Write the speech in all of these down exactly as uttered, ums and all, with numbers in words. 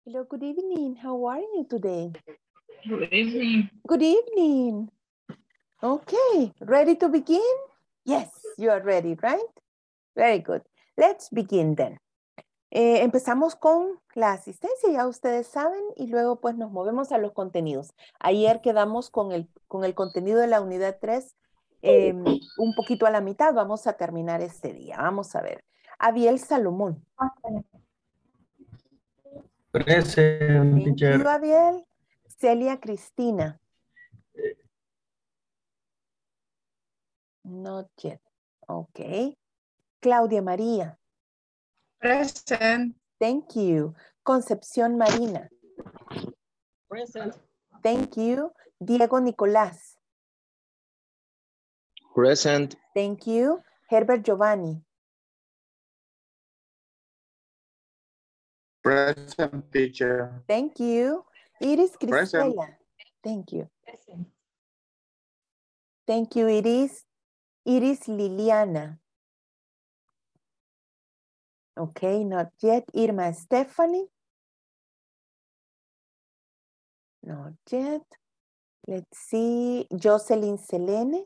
Hello, good evening. How are you today? Good evening. Good evening. Okay, ready to begin? Yes, you are ready, right? Very good. Let's begin then. Eh, empezamos con la asistencia, ya ustedes saben, y luego pues nos movemos a los contenidos. Ayer quedamos con el, con el contenido de la unidad tres eh, un poquito a la mitad. Vamos a terminar este día. Vamos a ver. Abiel Salomón. Present, Thank you, teacher. Abiel. Celia Cristina. Not yet. Okay. Claudia María. Present. Thank you. Concepción Marina. Present. Thank you. Diego Nicolás. Present. Thank you. Herbert Giovanni. Present, teacher. Thank you. Iris Present. Cristela. Thank you. Present. Thank you, Iris. Iris Liliana. Okay, not yet. Irma Stephanie. Not yet. Let's see. Jocelyn Selene.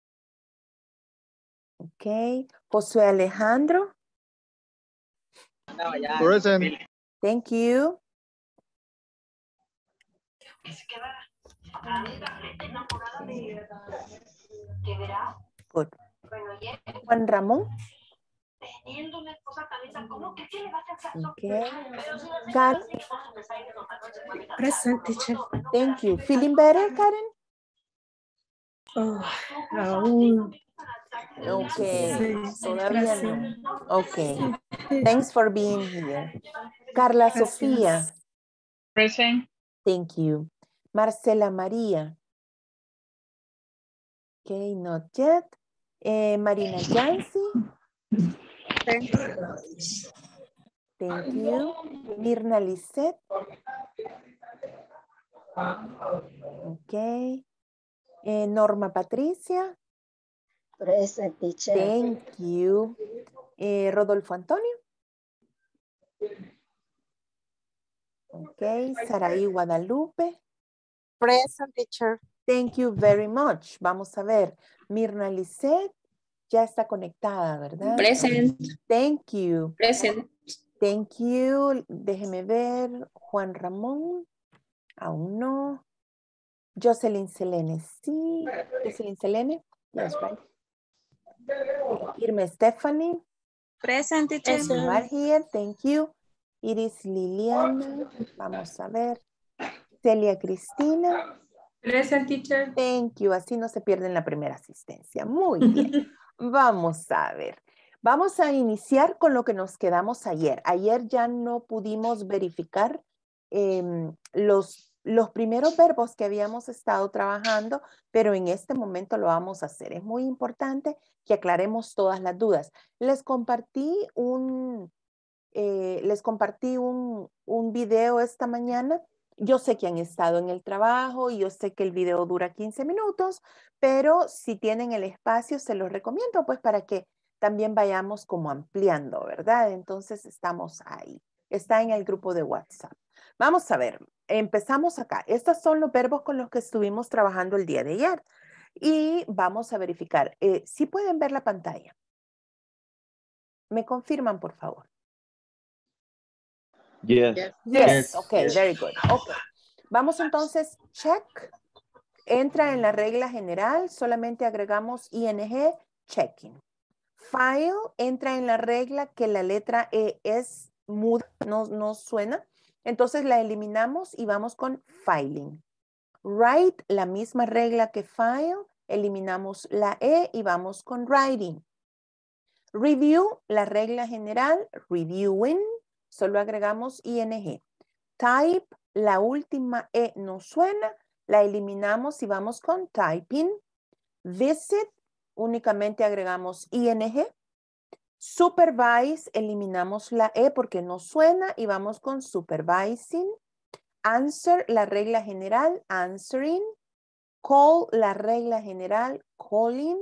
Okay. Josué Alejandro. Present. Thank you. Good. Juan Ramón. Okay. Karen. Present, teacher. Thank you. Feeling better, Karen? Oh, aún. Okay. Sí, Todavía gracias. no. Okay. Thanks for being here. Carla Gracias. Sofía. Present. Thank you. Marcela María. Okay, not yet. Eh, Marina Yancy. Thank Thank you. Mirna Lisette. Okay. Eh, Norma Patricia. Present, teacher. Thank you. Eh, Rodolfo Antonio. Okay. Saraí Guadalupe. Present, teacher. Thank you very much. Vamos a ver. Mirna Lisette ya está conectada, ¿verdad? Present. Thank you. Present. Thank you. Déjeme ver. Juan Ramón. Aún no. Jocelyn Selene. Sí. Jocelyn Selene. Yes, right. Irma Stephanie. Present, teacher. You are here. Thank you. Iris Liliana. Vamos a ver. Celia Cristina. Present, teacher. Thank you. Así no se pierde en la primera asistencia. Muy bien. Vamos a ver. Vamos a iniciar con lo que nos quedamos ayer. Ayer ya no pudimos verificar eh, los, los primeros verbos que habíamos estado trabajando, pero en este momento lo vamos a hacer. Es muy importante que aclaremos todas las dudas. Les compartí un, eh, les compartí un, un video esta mañana. Yo sé que han estado en el trabajo y yo sé que el video dura quince minutos, pero si tienen el espacio se los recomiendo pues para que también vayamos como ampliando, ¿verdad? Entonces estamos ahí. Está en el grupo de WhatsApp. Vamos a ver, empezamos acá. Estos son los verbos con los que estuvimos trabajando el día de ayer y vamos a verificar. Eh, ¿sí pueden ver la pantalla? ¿Me confirman, por favor? Yes. Yes. Yes. Okay, Yes. very good. Okay. Vamos entonces, check. Entra en la regla general, solamente agregamos ing, checking. File entra en la regla que la letra E es muda, no, no suena. Entonces la eliminamos y vamos con filing. Write, la misma regla que file, eliminamos la E y vamos con writing. Review, la regla general, reviewing, solo agregamos ing. Type, la última E no suena, la eliminamos y vamos con typing. Visit, únicamente agregamos ing. Supervise, eliminamos la E porque no suena y vamos con supervising. Answer, la regla general, answering. Call, la regla general, calling.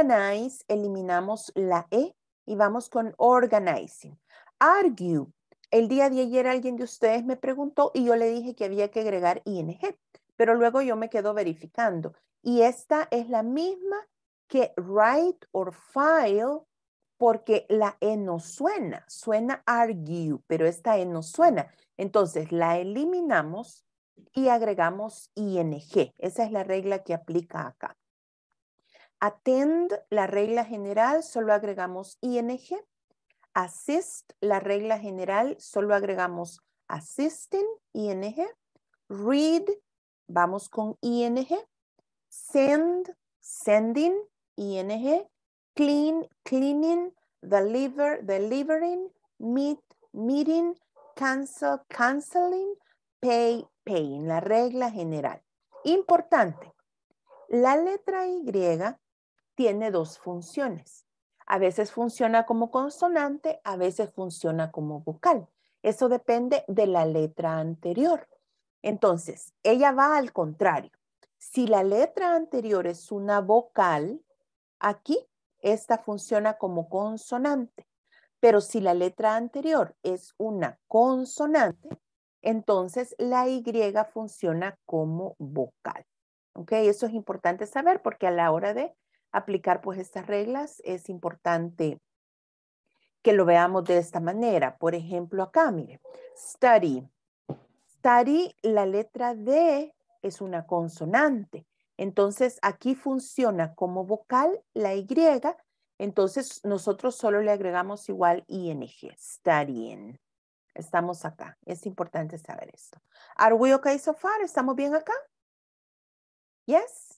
Organize, eliminamos la E y vamos con organizing. Argue, El día de ayer alguien de ustedes me preguntó y yo le dije que había que agregar ing, pero luego yo me quedo verificando. Y esta es la misma que write or file, porque la E no suena, suena argue, pero esta E no suena. Entonces la eliminamos y agregamos ing. Esa es la regla que aplica acá. Attend, la regla general, solo agregamos ing. Assist, la regla general, solo agregamos assisting, ing. Read, vamos con ing. Send, sending, ing. Clean, cleaning. Deliver, delivering. Meet, meeting. Cancel, canceling. Pay, paying, la regla general. Importante, la letra Y tiene dos funciones. A veces funciona como consonante, a veces funciona como vocal. Eso depende de la letra anterior. Entonces, ella va al contrario. Si la letra anterior es una vocal, aquí esta funciona como consonante. Pero si la letra anterior es una consonante, entonces la Y funciona como vocal. ¿Ok? Eso es importante saber porque a la hora de aplicar pues estas reglas es importante que lo veamos de esta manera. Por ejemplo, acá, mire, study. Study, la letra D es una consonante. Entonces, aquí funciona como vocal la Y. Entonces, nosotros solo le agregamos igual ing, studying. Estamos acá. Es importante saber esto. Are we okay so far? ¿Estamos bien acá? Yes?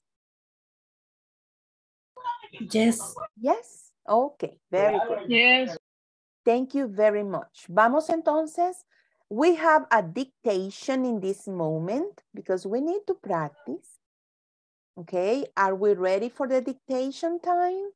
Yes. Yes? Okay, very good. Yes. Thank you very much. Vamos entonces. We have a dictation in this moment because we need to practice. Okay, are we ready for the dictation time?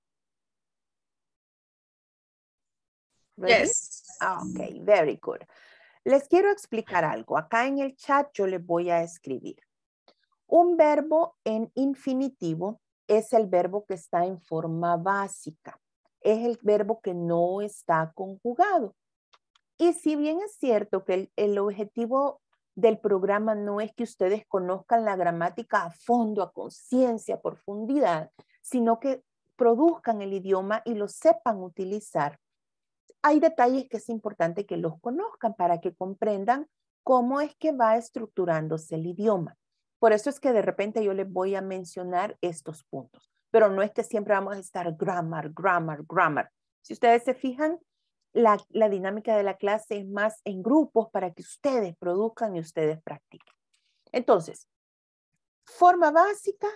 Ready? Yes. Okay, very good. Les quiero explicar algo. Acá en el chat yo les voy a escribir. Un verbo en infinitivo es el verbo que está en forma básica. Es el verbo que no está conjugado. Y si bien es cierto que el, el objetivo del programa no es que ustedes conozcan la gramática a fondo, a conciencia, a profundidad, sino que produzcan el idioma y lo sepan utilizar. Hay detalles que es importante que los conozcan para que comprendan cómo es que va estructurándose el idioma. Por eso es que de repente yo les voy a mencionar estos puntos, pero no es que siempre vamos a estar grammar, grammar, grammar. Si ustedes se fijan, la, la dinámica de la clase es más en grupos para que ustedes produzcan y ustedes practiquen. Entonces, forma básica,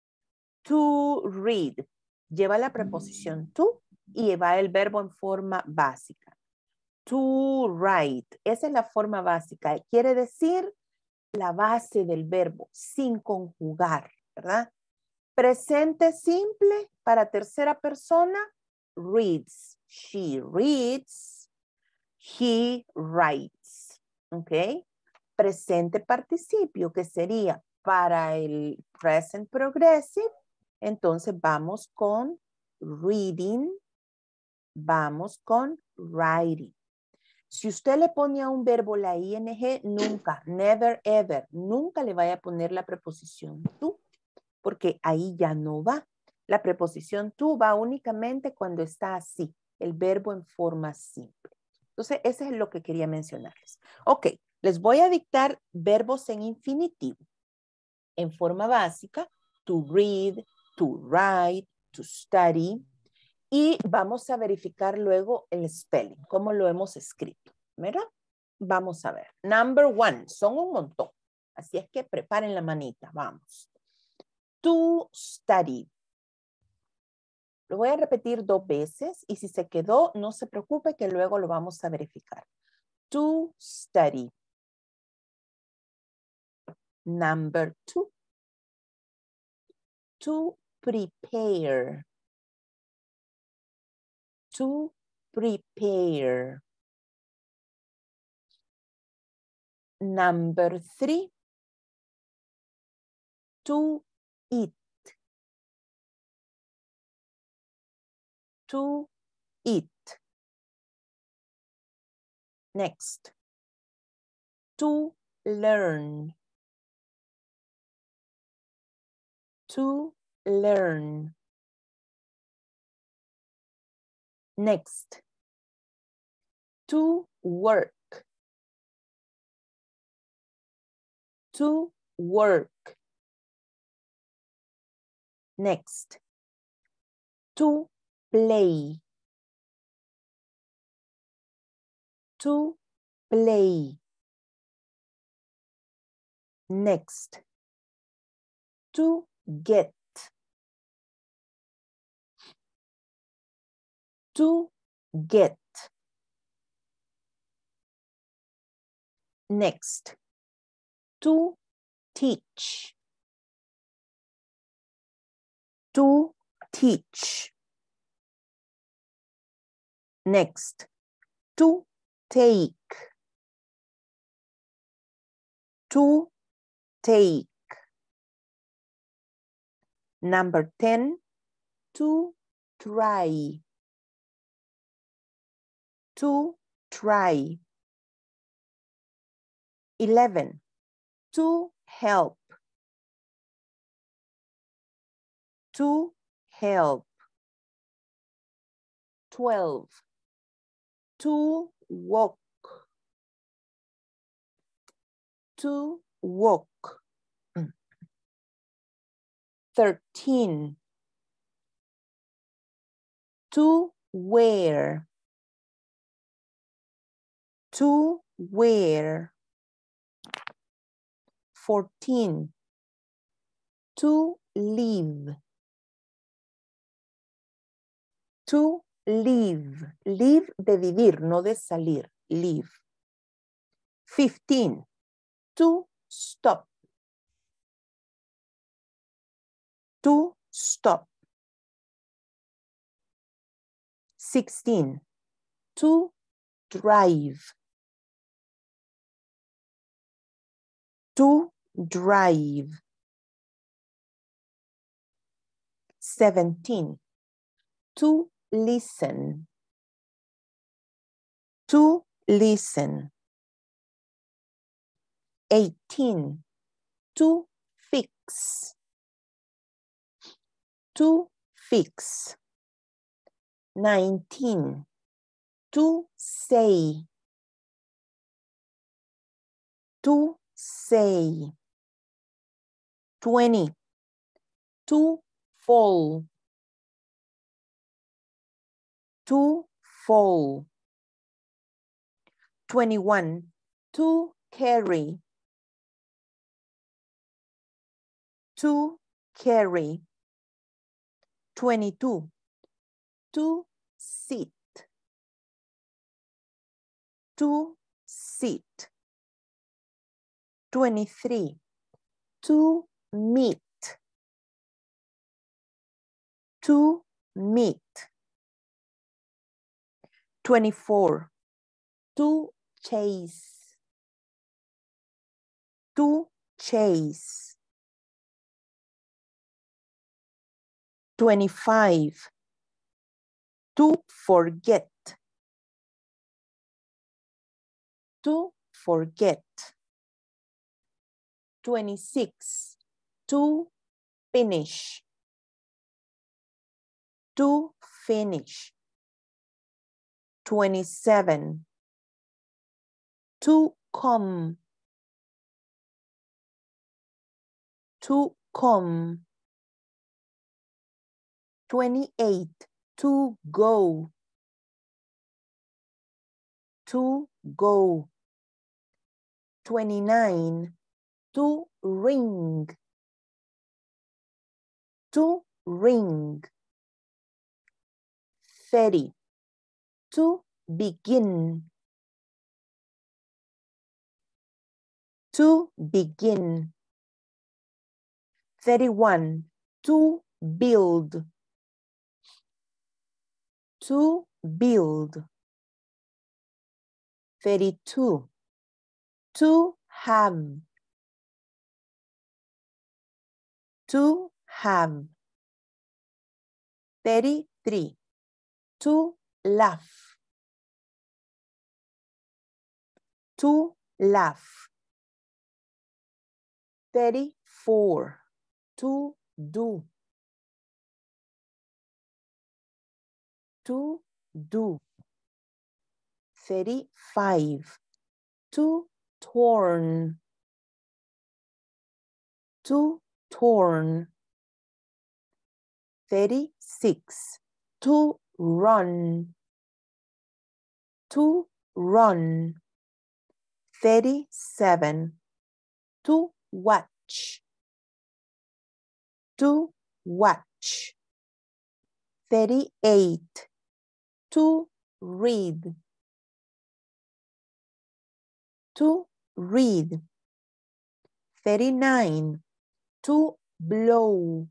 to read. Lleva la preposición to y va el verbo en forma básica. To write. Esa es la forma básica. Quiere decir la base del verbo sin conjugar, ¿verdad? Presente simple para tercera persona, reads. She reads. He writes. ¿Ok? Presente participio, que sería para el present progressive. Entonces vamos con reading. Vamos con writing. Si usted le pone a un verbo la ing, nunca, never, ever, nunca le vaya a poner la preposición to, porque ahí ya no va. La preposición to va únicamente cuando está así, el verbo en forma simple. Entonces, eso es lo que quería mencionarles. Ok, les voy a dictar verbos en infinitivo, en forma básica, to read, to write, to study, y vamos a verificar luego el spelling, cómo lo hemos escrito, ¿verdad? Vamos a ver. Number one, son un montón. Así es que preparen la manita, vamos. To study. Lo voy a repetir dos veces y si se quedó, no se preocupe que luego lo vamos a verificar. To study. Number two. To prepare. To prepare. Number three. To eat. To eat. Next. To learn. To learn. Next. To work. To work. Next. To play. To play. Next. To get. To get. Next. To teach. To teach. Next. To take. To take. Number ten. To try. To try. eleven. To help. To help. twelve. To walk. To walk. thirteen. To wear. To wear. fourteen. To live. To live. Live de vivir, no de salir. Live. fifteen. To stop. To stop. sixteen. To drive. To drive. seventeen. To listen. To listen. eighteen. To fix. To fix. nineteen. To say. To say. twenty. To fall. To fall. twenty-one. To carry. To carry. twenty-two. To sit. To sit. twenty-three. To meet. To meet. twenty-four. To chase. To chase. twenty-five. To forget. To forget. twenty-six. To finish. To finish. twenty-seven. To come. To come. twenty-eight. To go. To go. twenty-nine. To ring. To ring. thirty. To begin. To begin. thirty-one. To build. To build. thirty-two. To have. To have. thirty-three. To laugh. to laugh. thirty-four, to do. To do. thirty-five, to torn. To torn. thirty-six, to run. To run. thirty-seven, to watch. To watch. thirty-eight, to read. To read. thirty-nine, to blow.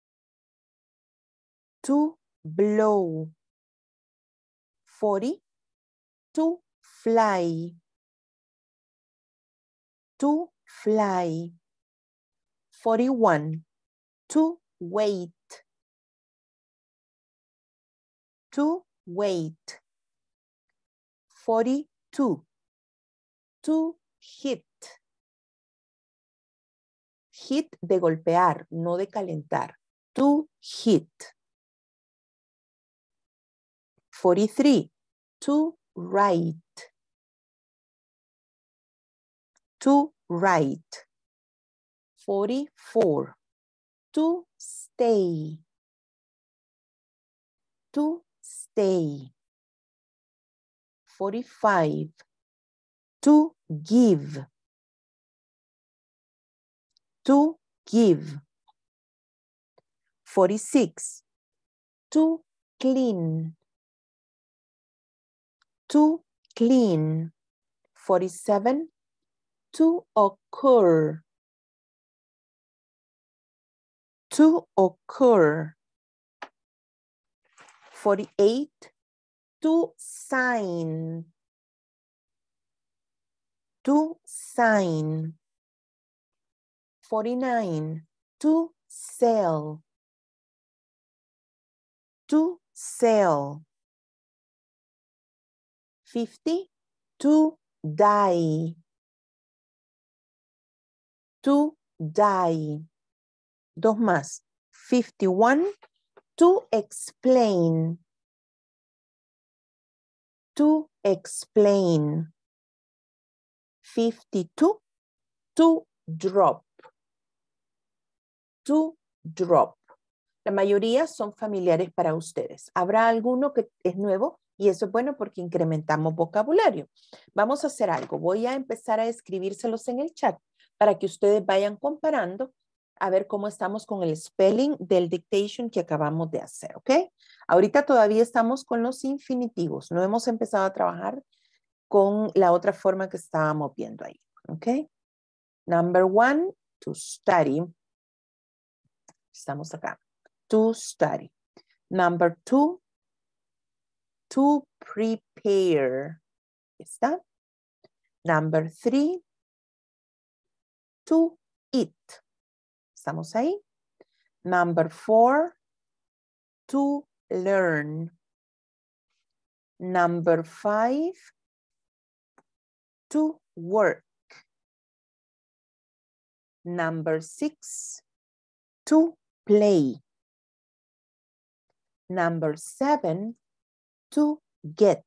To blow. forty, to fly. To fly. forty-one, to wait. To wait. forty-two, to hit. Hit de golpear, no de calentar. To hit. forty-three, to write. To write. forty-four, to stay. To stay. forty-five, to give. To give. forty-six, to clean. To clean. forty-seven, to occur. To occur. forty-eight, to sign. To sign. forty-nine, to sell. To sell. fifty, to die. To die. Dos más. fifty-one, to explain. To explain. fifty-two, to drop. To drop. La mayoría son familiares para ustedes. Habrá alguno que es nuevo y eso es bueno porque incrementamos vocabulario. Vamos a hacer algo. Voy a empezar a escribírselos en el chat para que ustedes vayan comparando a ver cómo estamos con el spelling del dictation que acabamos de hacer, ¿ok? Ahorita todavía estamos con los infinitivos. No hemos empezado a trabajar con la otra forma que estábamos viendo ahí, ¿ok? Number one, to study. Estamos acá. To study. Number two, to prepare. ¿Está? Number three, to eat. ¿Estamos ahí? Number four, to learn. Number five, to work. Number six, to play. Number seven, to get.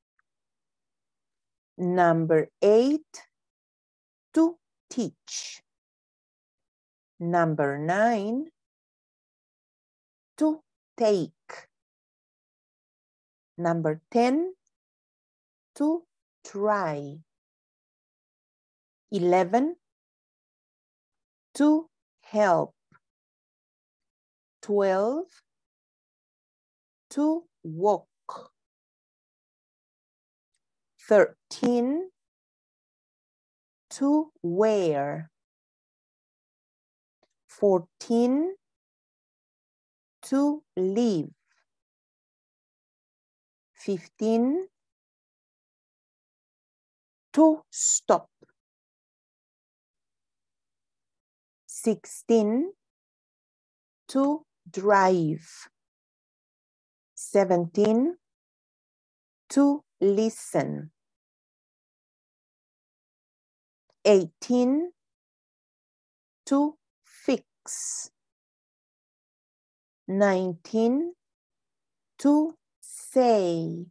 Number eight, to teach. Number nine, to take. Number ten, to try. eleven, to help. twelve, to walk. thirteen, to wear. fourteen, to live. fifteen, to stop. sixteen, to drive. seventeen, to listen. eighteen, to fix. nineteen, to say.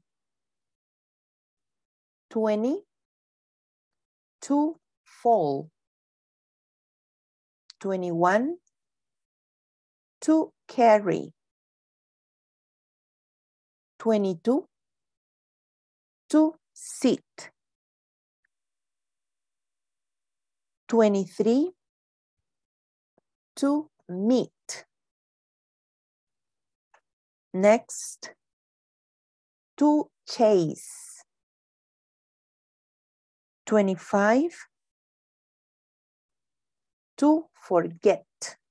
twenty, to fall. twenty-one, to carry. twenty-two, to sit. twenty-three, to meet. Next, to chase. twenty-five, to forget.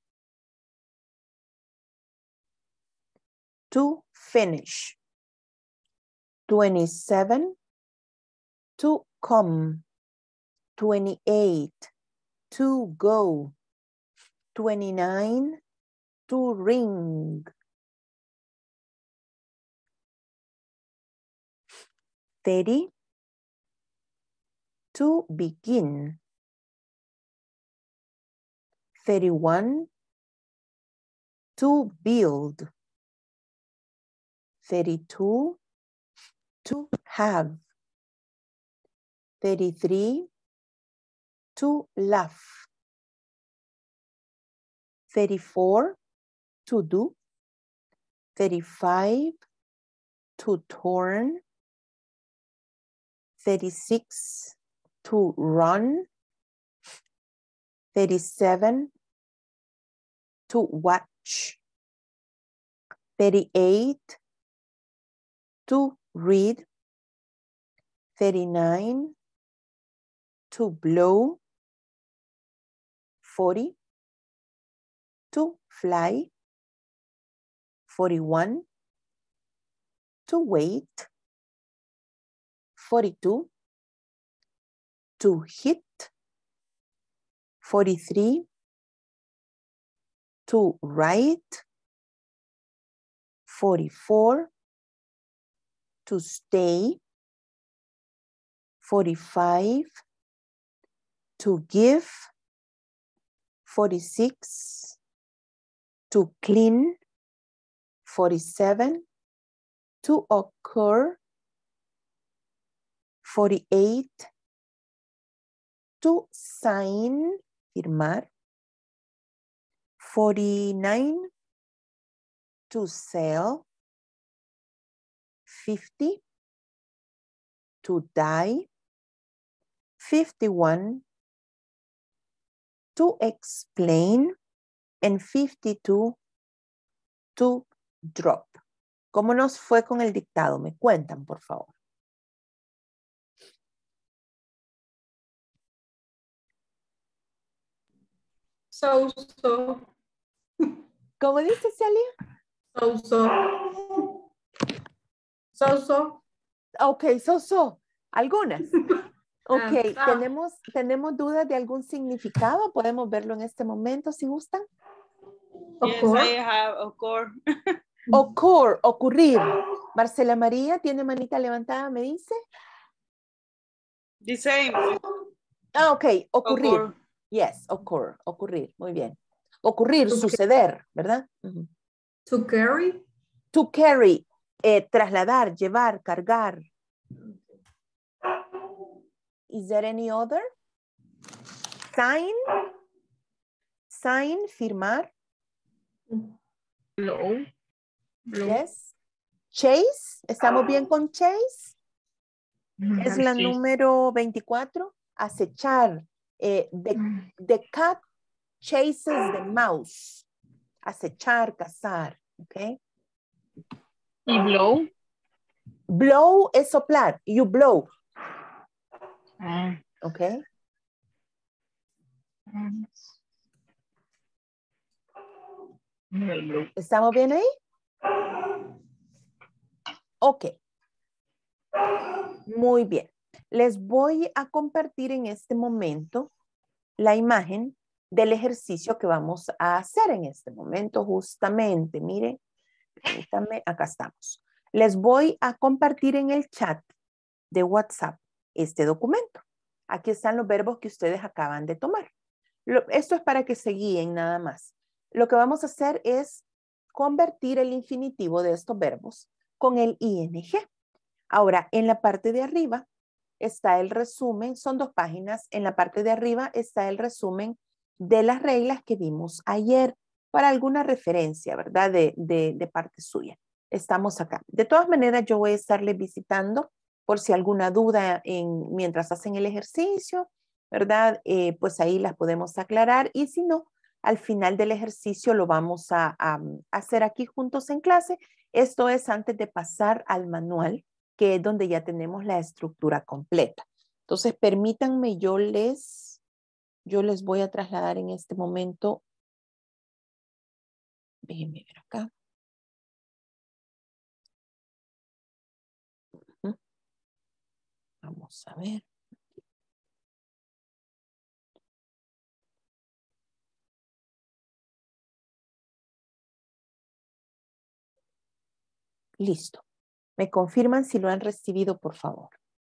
To finish. twenty-seven, to come. twenty-eight, to go. twenty-nine, to ring. thirty, to begin. thirty-one, to build. thirty-two, to have. thirty-three, to laugh. thirty-four, to do. thirty-five, to turn. thirty-six, to run. thirty-seven, to watch. thirty-eight, to read. thirty-nine, to blow. forty, to fly. forty-one, to wait. forty-two, to hit. forty-three, to write. forty-four, to stay. forty-five, to give. forty-six, to clean. forty-seven, to occur. forty-eight, to sign, firmar. forty-nine, to sell. fifty, to die. fifty-one, to explain. And fifty-two, to drop. ¿Cómo nos fue con el dictado? Me cuentan, por favor. So, so. ¿Cómo dice Celia? So, so. So, so. Ok, so, so. Algunas. Ok, Ah, ¿tenemos, ¿tenemos dudas de algún significado? Podemos verlo en este momento si gustan. Yes, Occur. I have occur. Occur, ocurrir. Marcela María, ¿tiene manita levantada? ¿Me dice? The same. Ah, ok, ocurrir. Occur. Yes, occur, ocurrir. Muy bien. Ocurrir, Ok. suceder, ¿verdad? Ujú. To carry. To carry, eh, trasladar, llevar, cargar. Is there any other? Sign. Sign, firmar. Blow. Blow. Yes. Chase, ¿estamos bien con chase? Es la Sí. número veinticuatro. Acechar. Eh, the, the cat chases the mouse. Acechar, cazar. ¿Ok? Y blow. Blow es soplar. You blow. Ah. ¿Ok? El blow. ¿Estamos bien ahí? Ok. Muy bien. Les voy a compartir en este momento la imagen del ejercicio que vamos a hacer en este momento justamente. Miren, permítanme, acá estamos. Les voy a compartir en el chat de WhatsApp este documento. Aquí están los verbos que ustedes acaban de tomar. Lo, esto es para que se guíen nada más. Lo que vamos a hacer es convertir el infinitivo de estos verbos con el ing. Ahora, en la parte de arriba está el resumen, son dos páginas. En la parte de arriba está el resumen de las reglas que vimos ayer para alguna referencia, ¿verdad? De, de, de parte suya. Estamos acá. De todas maneras, yo voy a estarles visitando por si alguna duda en, mientras hacen el ejercicio, ¿verdad? Eh, pues ahí las podemos aclarar y si no, al final del ejercicio lo vamos a, a, a hacer aquí juntos en clase. Esto es antes de pasar al manual, que es donde ya tenemos la estructura completa. Entonces, permítanme, yo les, yo les voy a trasladar en este momento. Déjenme ver acá. Vamos a ver. Listo. ¿Me confirman si lo han recibido, por favor?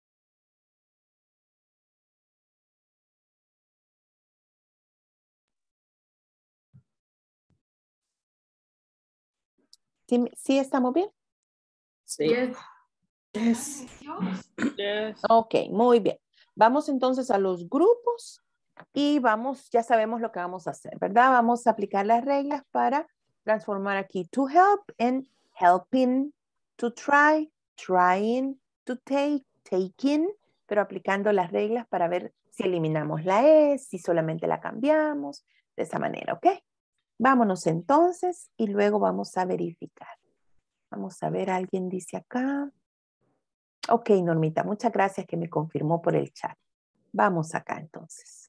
¿Sí, sí estamos bien? Sí. Yes. Yes. Ok, muy bien. Vamos entonces a los grupos y vamos, ya sabemos lo que vamos a hacer, ¿verdad? Vamos a aplicar las reglas para transformar aquí to help en helping, to try, trying, to take, taking, pero aplicando las reglas para ver si eliminamos la E, si solamente la cambiamos, de esa manera, ¿ok? Vámonos entonces y luego vamos a verificar. Vamos a ver, alguien dice acá. Ok, Normita, muchas gracias que me confirmó por el chat. Vamos acá entonces.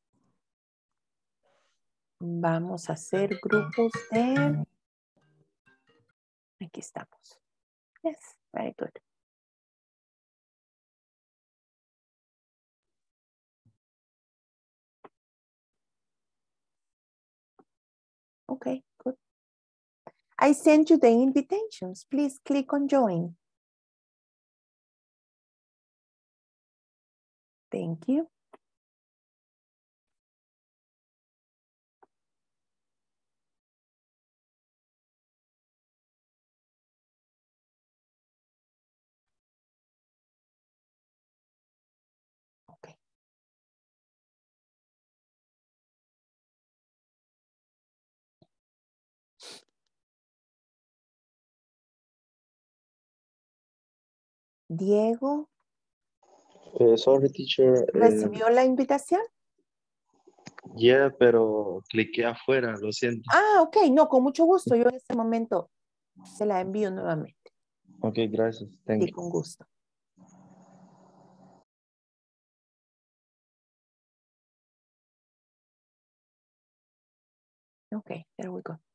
Vamos a hacer grupos de... Aquí estamos. Yes, very good. Okay, good. I sent you the invitations. Please click on join. Thank you. Okay. Diego, Eh, sorry, teacher. Eh, ¿recibió la invitación? yeah, pero cliqué afuera, lo siento. Ah, ok, no, con mucho gusto. Yo en este momento se la envío nuevamente. Ok, gracias. Thank Sí, you. con gusto. Okay, there we go.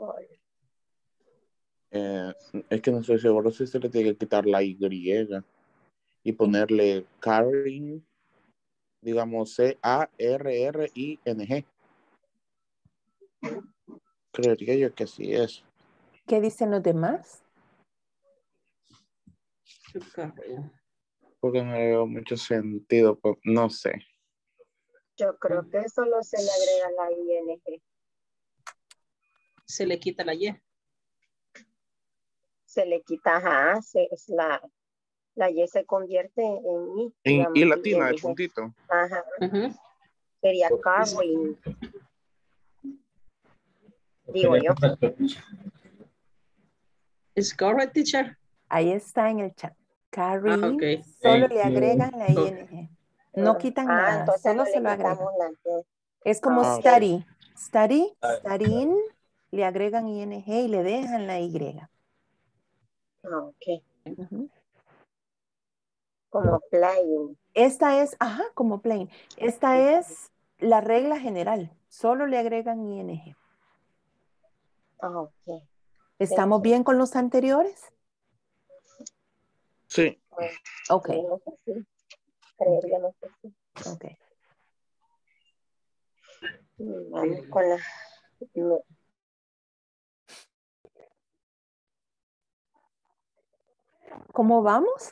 Eh, es que no estoy seguro si se le tiene que quitar la Y y ponerle carrying, digamos C A R R I N G. Creería yo que sí es. ¿Qué dicen los demás? Porque no le veo mucho sentido, pues, no sé. Yo creo que solo se le agrega la I N G. Se le quita la Y. Se le quita, ajá, se, es la, la Y se convierte en I. En digamos, I latina, de I N G. puntito. Ajá, Ujú. sería carrying, digo yo. Is correct, teacher? Ahí está en el chat. Carrying, Ah, ok. solo Thank le you. agregan la I N G. No quitan Ah, nada, entonces solo no se le lo agregan. quitamos la G. Es como Ah, ok. study. Study, studying, le agregan I N G y le dejan la Y. Ah, ok. Ujú. Como playing. Esta es, ajá, como plain. Esta es la regla general. Solo le agregan I N G. Ah, ok. ¿Estamos bien con los anteriores? Sí. Ok, Sí, no sé si. Creería, no sé si. ok. Mm, Vamos con la. No. ¿Cómo vamos?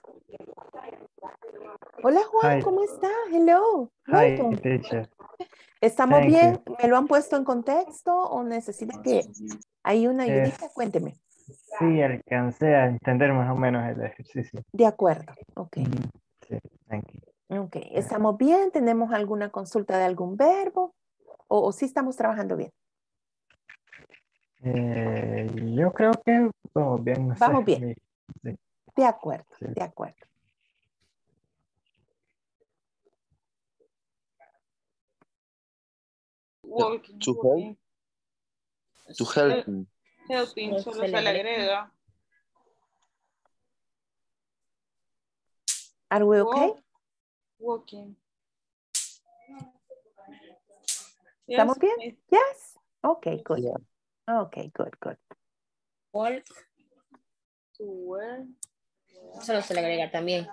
Hola Juan, Hi. ¿cómo está? Hello, Hi, welcome. teacher. ¿Estamos Thank bien? you. ¿Me lo han puesto en contexto o necesita que hay una Eh, ayudita? Cuénteme. sí, alcancé a entender más o menos el ejercicio. De acuerdo, ok. Ujú. Sí, thank you. Ok, ¿estamos bien? ¿Tenemos alguna consulta de algún verbo? ¿O, o sí estamos trabajando bien? Eh, yo creo que vamos bien, no Vamos sé. bien. mi- sí, De acuerdo, sí. de acuerdo. Walking, To help, walking. to help. Eh, Helping, No solo se se le le agrega. agrega. Are we okay? Walk, walking. ¿Estamos Yes, bien? I- Yes. Okay, good. Yeah. Okay, good, good. Walk, to wear. solo se le agrega también.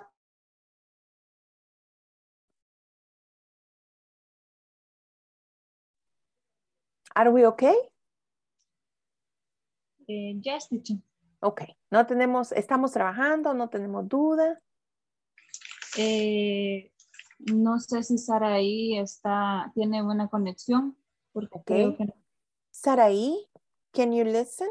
Are we okay? Eh, yes, teacher. Okay. No tenemos, estamos trabajando, no tenemos duda. Eh, no sé si Saraí está, tiene buena conexión, porque creo Okay. que no. Saraí, can you listen?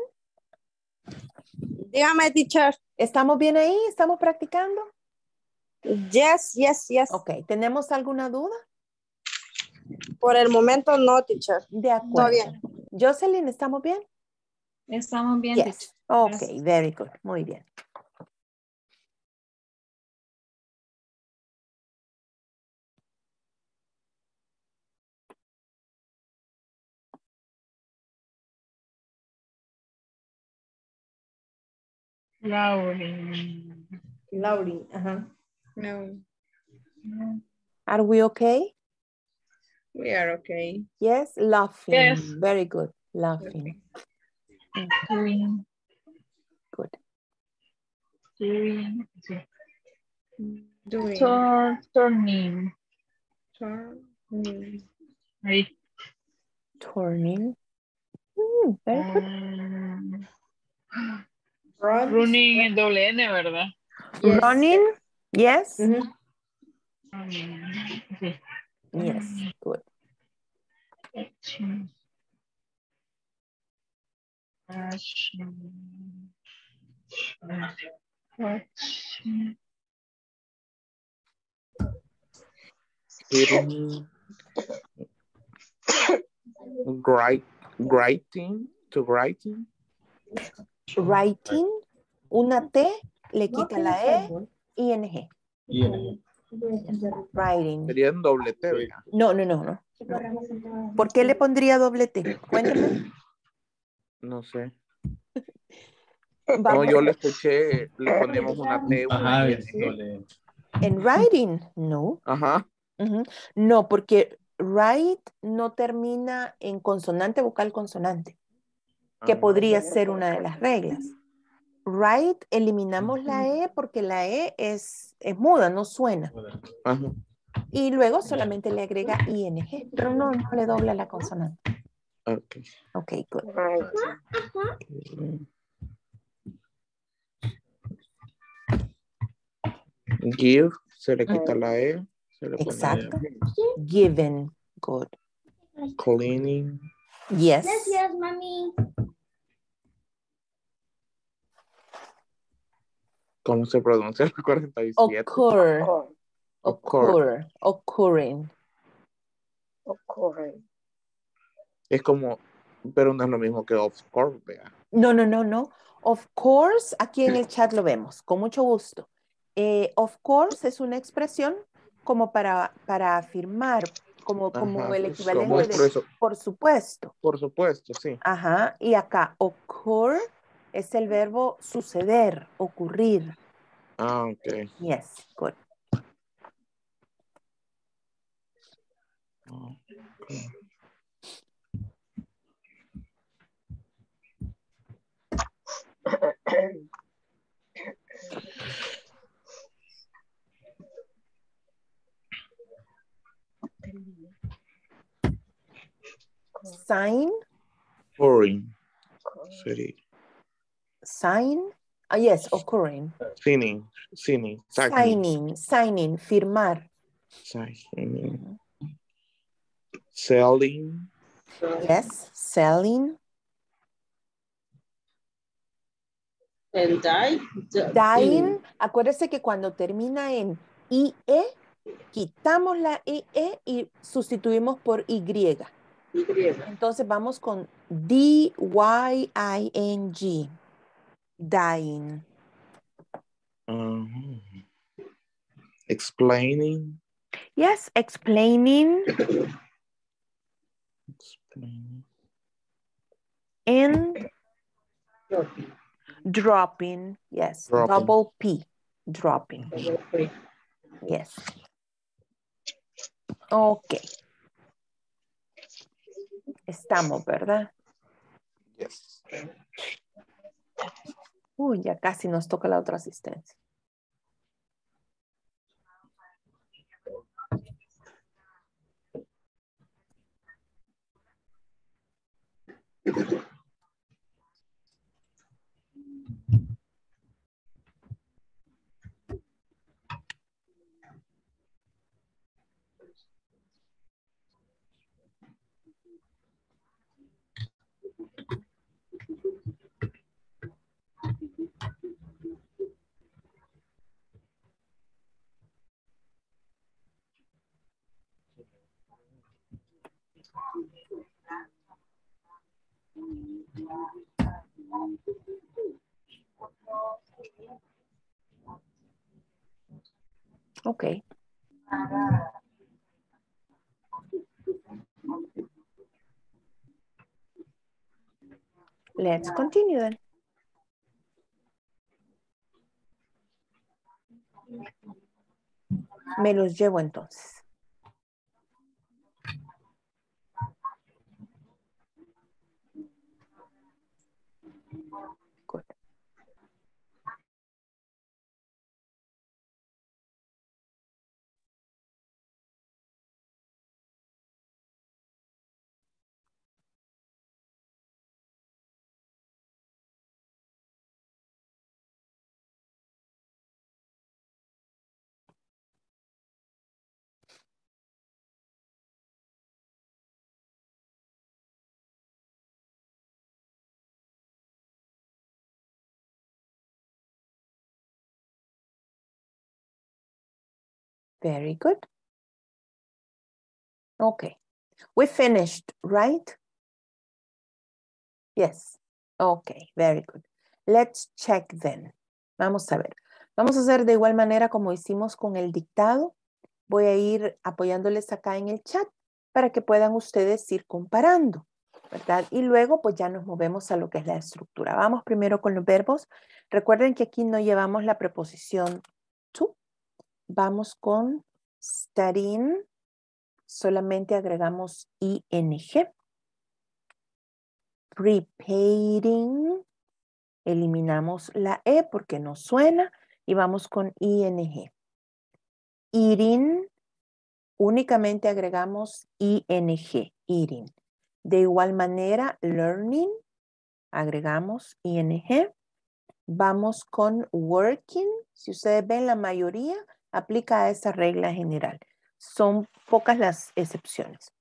Dígame, teacher. ¿Estamos bien ahí? ¿Estamos practicando? Yes, yes, yes. Okay. ¿Tenemos alguna duda? Por el momento no, teacher. De acuerdo. Todo bien. Jocelyn, ¿estamos bien? Estamos bien, Yes. teacher. Okay, Gracias. very good. Muy bien. Lauren. Lauren, ajá. No, Are we okay? we are okay. Yes, laughing. Yes. Very good. Laughing. Mm, Doing, good. doing, sí. Doing. Turn, turning. Turning. Ahí. Turning. Mm, very good. Um, Run. running en doble N, ¿verdad? Yes. Running. Yes. Mhm. Running, sí. Yes. Good. Action. Action. Action. Sitting, write, writing, to writing. Writing. Una T le quita la E. I N G. Writing. Sería en doble T, ¿verdad? No, no, no, no. no. ¿Por qué le pondría doble T? Cuéntame. No sé. No, Vamos. yo le escuché, le ponemos una T, una Ajá, I es así. doble. En writing, no. Ajá. Ujú. No, porque write no termina en consonante, vocal, consonante. que Ah, podría ser una de las reglas. Right, eliminamos la E porque la E es, es muda, no suena. ajá. Y luego solamente le agrega ing, pero no, no le dobla la consonante. Ok. Ok, good. Right. Give, se le quita la E, se le pone Exacto. Given, good. cleaning, Yes. Gracias, mami. ¿cómo se pronuncia el cuarenta y siete? Occur, Occur. occur, occurring. Occur. Es como, pero no es lo mismo que of course, vea. No, no, no, no. Of course, aquí en el chat lo vemos, con mucho gusto. Eh, of course es una expresión como para, para afirmar, como, como Ajá, el como equivalente de expreso. por supuesto. Por supuesto, sí. Ajá, y acá occur es el verbo suceder, ocurrir. Ah, ok. Yes, good. Okay. Sign, Occurring, sería. sign, ah, yes, occurring. Signing, signing, signing, Signing, signing, firmar. signing. Selling, Yes, selling. And die. Dying, acuérdese que cuando termina en I E, quitamos la I E y sustituimos por Y. Entonces vamos con D Y I N G. Dying. uh, explaining, Yes, explaining explaining, and dropping. Yes, Dropping. double P. Dropping. Yes. Ok. Estamos, ¿verdad? yes. Uy, ya casi nos toca la otra asistencia. Ok. Let's continue then. Me los llevo entonces. Good. Very good. Okay. We finished, right? Yes. Okay, very good. Let's check then. Vamos a ver. Vamos a hacer de igual manera como hicimos con el dictado. Voy a ir apoyándoles acá en el chat para que puedan ustedes ir comparando, ¿verdad? Y luego pues ya nos movemos a lo que es la estructura. Vamos primero con los verbos. Recuerden que aquí no llevamos la preposición to. Vamos con studying. Solamente agregamos ing. Preparing. Eliminamos la E porque no suena y vamos con ing. Eating. Únicamente agregamos ing. Eating. De igual manera, learning. Agregamos ing. Vamos con working. Si ustedes ven, la mayoría aplica a esa regla general. Son pocas las excepciones.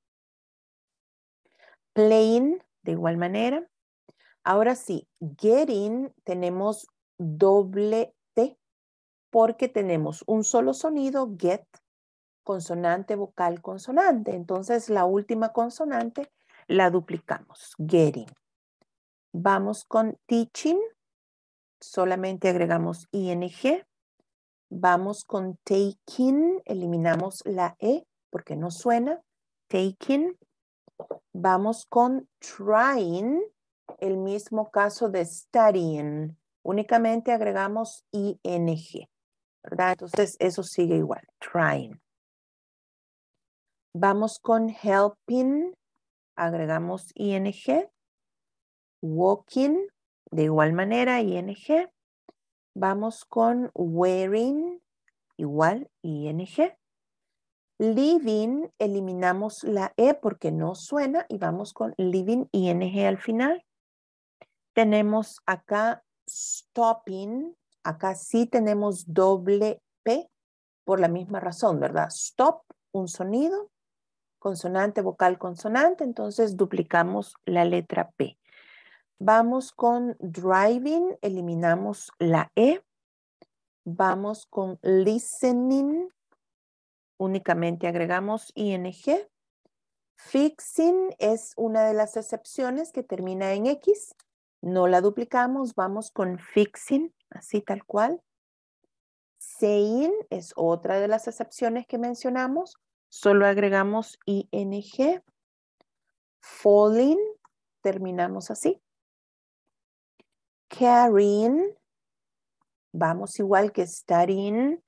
Playing, de igual manera. Ahora sí, getting tenemos doble T porque tenemos un solo sonido, get, consonante, vocal, consonante. Entonces la última consonante la duplicamos, getting. Vamos con teaching, solamente agregamos ing. Vamos con taking, eliminamos la E porque no suena, taking. Vamos con trying, el mismo caso de studying, únicamente agregamos ing, ¿verdad? Entonces eso sigue igual, trying. Vamos con helping, agregamos ing. Walking, de igual manera, ing. Vamos con wearing, igual, ing. Living, eliminamos la E porque no suena y vamos con living, ing al final. Tenemos acá stopping, acá sí tenemos doble P por la misma razón, ¿verdad? Stop, un sonido, consonante, vocal, consonante, entonces duplicamos la letra P. Vamos con driving, eliminamos la E. Vamos con listening, únicamente agregamos ing. Fixing es una de las excepciones que termina en X. No la duplicamos, vamos con fixing, así tal cual. Saying es otra de las excepciones que mencionamos. Solo agregamos ing. Falling, terminamos así. Carrying, vamos igual que studying.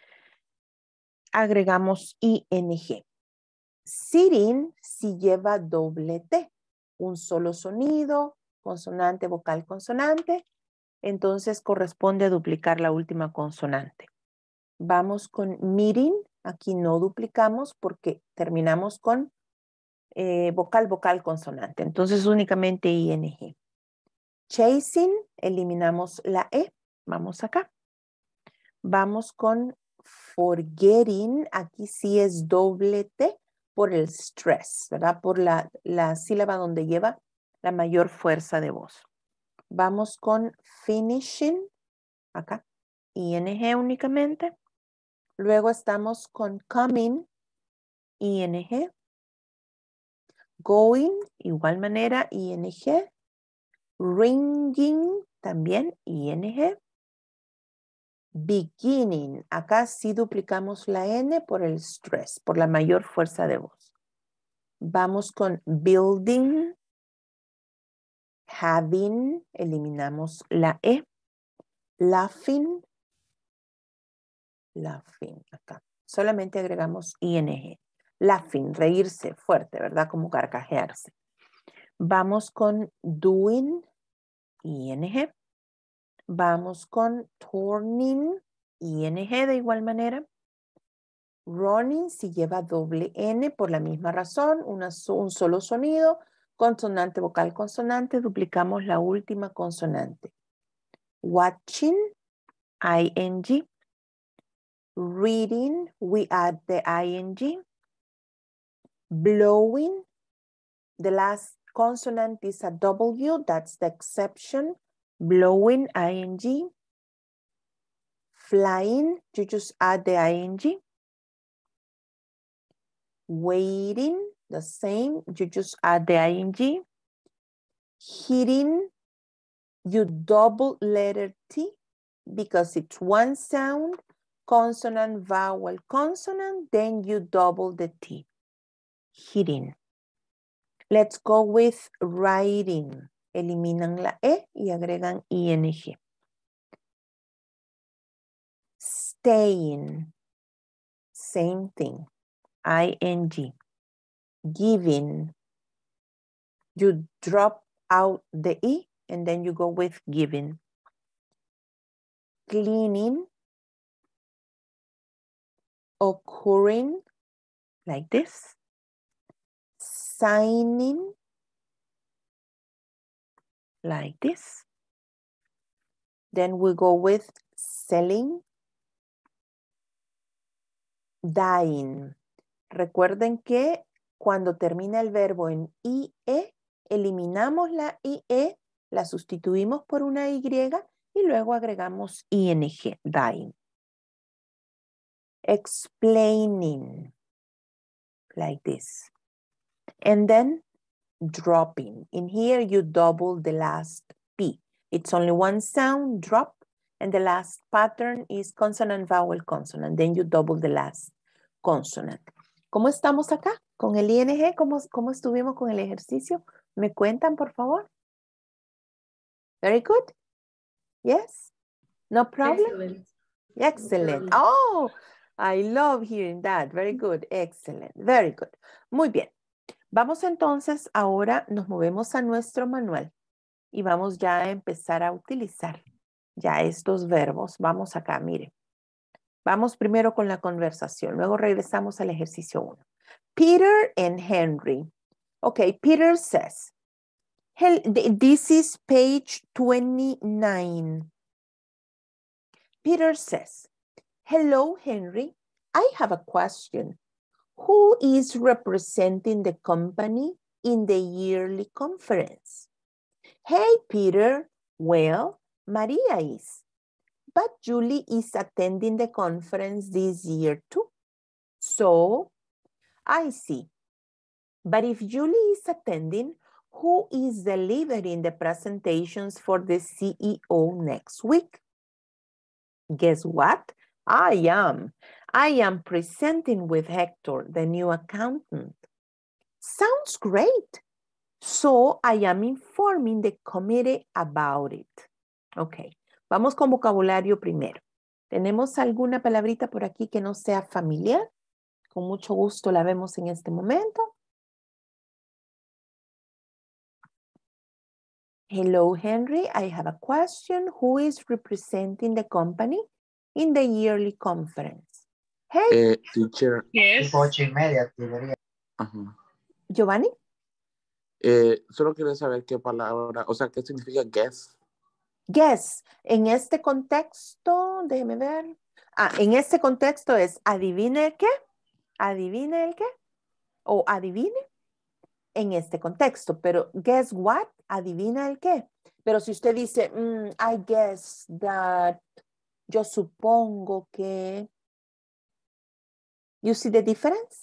Agregamos ing. Sitting si lleva doble T, un solo sonido, consonante, vocal, consonante, entonces corresponde a duplicar la última consonante. Vamos con meeting, aquí no duplicamos porque terminamos con eh, vocal, vocal, consonante, entonces únicamente ing. Chasing, eliminamos la E, vamos acá. Vamos con forgetting, aquí sí es doble T por el stress, ¿verdad? Por la, la sílaba donde lleva la mayor fuerza de voz. Vamos con finishing, acá, ing únicamente. Luego estamos con coming, ing. Going, igual manera, ing. Ringing, también, ing. Beginning, acá sí duplicamos la N por el stress, por la mayor fuerza de voz. Vamos con building, having, eliminamos la E. Laughing, laughing, acá. Solamente agregamos ing. Laughing, reírse fuerte, ¿verdad? Como carcajearse. Vamos con doing, ing. Vamos con turning, ing de igual manera. Running si lleva doble N por la misma razón, una, un solo sonido, consonante, vocal, consonante, duplicamos la última consonante. Watching, ing. Reading, we add the ing. Blowing, the last consonant is a W, that's the exception. Blowing, ing. Flying, you just add the ing. Waiting, the same, you just add the ing. Hitting, you double letter T because it's one sound, consonant, vowel, consonant, then you double the T. Hitting. Let's go with writing. Eliminan la E y agregan ing. Staying, same thing, ing. Giving, you drop out the E, and then you go with giving. Cleaning, occurring, like this. Signing, like this. Then we go with selling, dying. Recuerden que cuando termina el verbo en I E, eliminamos la I E, la sustituimos por una Y y luego agregamos I N G, dying. Explaining, like this. And then dropping. In here, you double the last P. It's only one sound, drop, and the last pattern is consonant, vowel, consonant. Then you double the last consonant. ¿Cómo estamos acá? Con el I N G, ¿cómo, cómo estuvimos con el ejercicio? ¿Me cuentan, por favor? Very good. Yes? No problem? Excellent. Excellent. Oh, I love hearing that. Very good. Excellent. Very good. Muy bien. Vamos entonces, ahora nos movemos a nuestro manual y vamos ya a empezar a utilizar ya estos verbos. Vamos acá, mire. Vamos primero con la conversación, luego regresamos al ejercicio uno. Peter and Henry. Okay, Peter says, Hel- this is page twenty-nine. Peter says, hello, Henry. I have a question. Who is representing the company in the yearly conference? Hey, Peter. Well, Maria is. But Julie is attending the conference this year too. So, I see. But if Julie is attending, who is delivering the presentations for the C E O next week? Guess what? I am. I am presenting with Hector, the new accountant. Sounds great. So I am informing the committee about it. Ok, vamos con vocabulario primero. ¿Tenemos alguna palabrita por aquí que no sea familiar? Con mucho gusto la vemos en este momento. Hello, Henry. I have a question. Who is representing the company in the yearly conference? Hey, Eh, teacher. Yes. Ocho y media, debería. Ajá. Giovanni. Eh, solo quiero saber qué palabra, o sea, qué significa guess. Guess. En este contexto, déjeme ver. Ah, en este contexto es adivine el qué. Adivine el qué. O adivine. En este contexto. Pero guess what? Adivina el qué. Pero si usted dice, mm, I guess that, yo supongo que. You see the difference?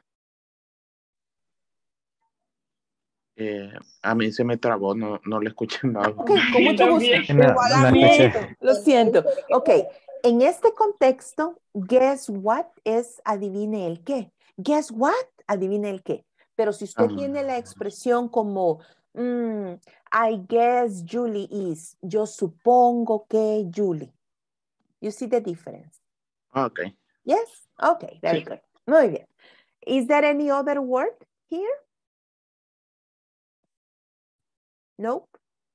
Eh, a mí se me trabó, no, no le escuché nada. Ok, con mucho gusto. No, Igual a no mí. escuché. Lo siento. Ok, en este contexto, guess what es adivine el qué. Guess what? Adivine el qué. Pero si usted Ah. tiene la expresión como, mm, I guess Julie is, yo supongo que Julie. You see the difference? Ok. Yes? Okay, very Sí. good. Muy bien. Is there any other word here? Nope.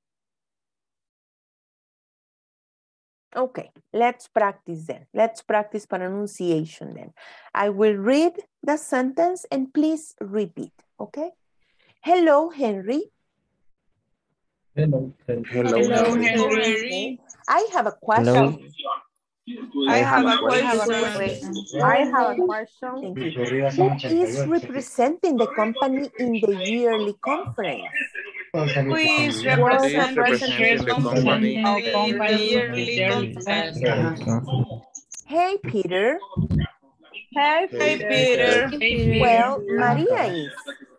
Okay, let's practice then. Let's practice pronunciation then. I will read the sentence and please repeat, okay? Hello, Henry. Hello. Hello, Hello, Henry. Henry. I have a question. Hello. I have a question. question. I have a question. Thank you. Who is representing the company in the yearly conference? Who is Please representing representing the company in the yearly conference? Hey, Peter. Hey, Hey, Peter. Well, Maria is.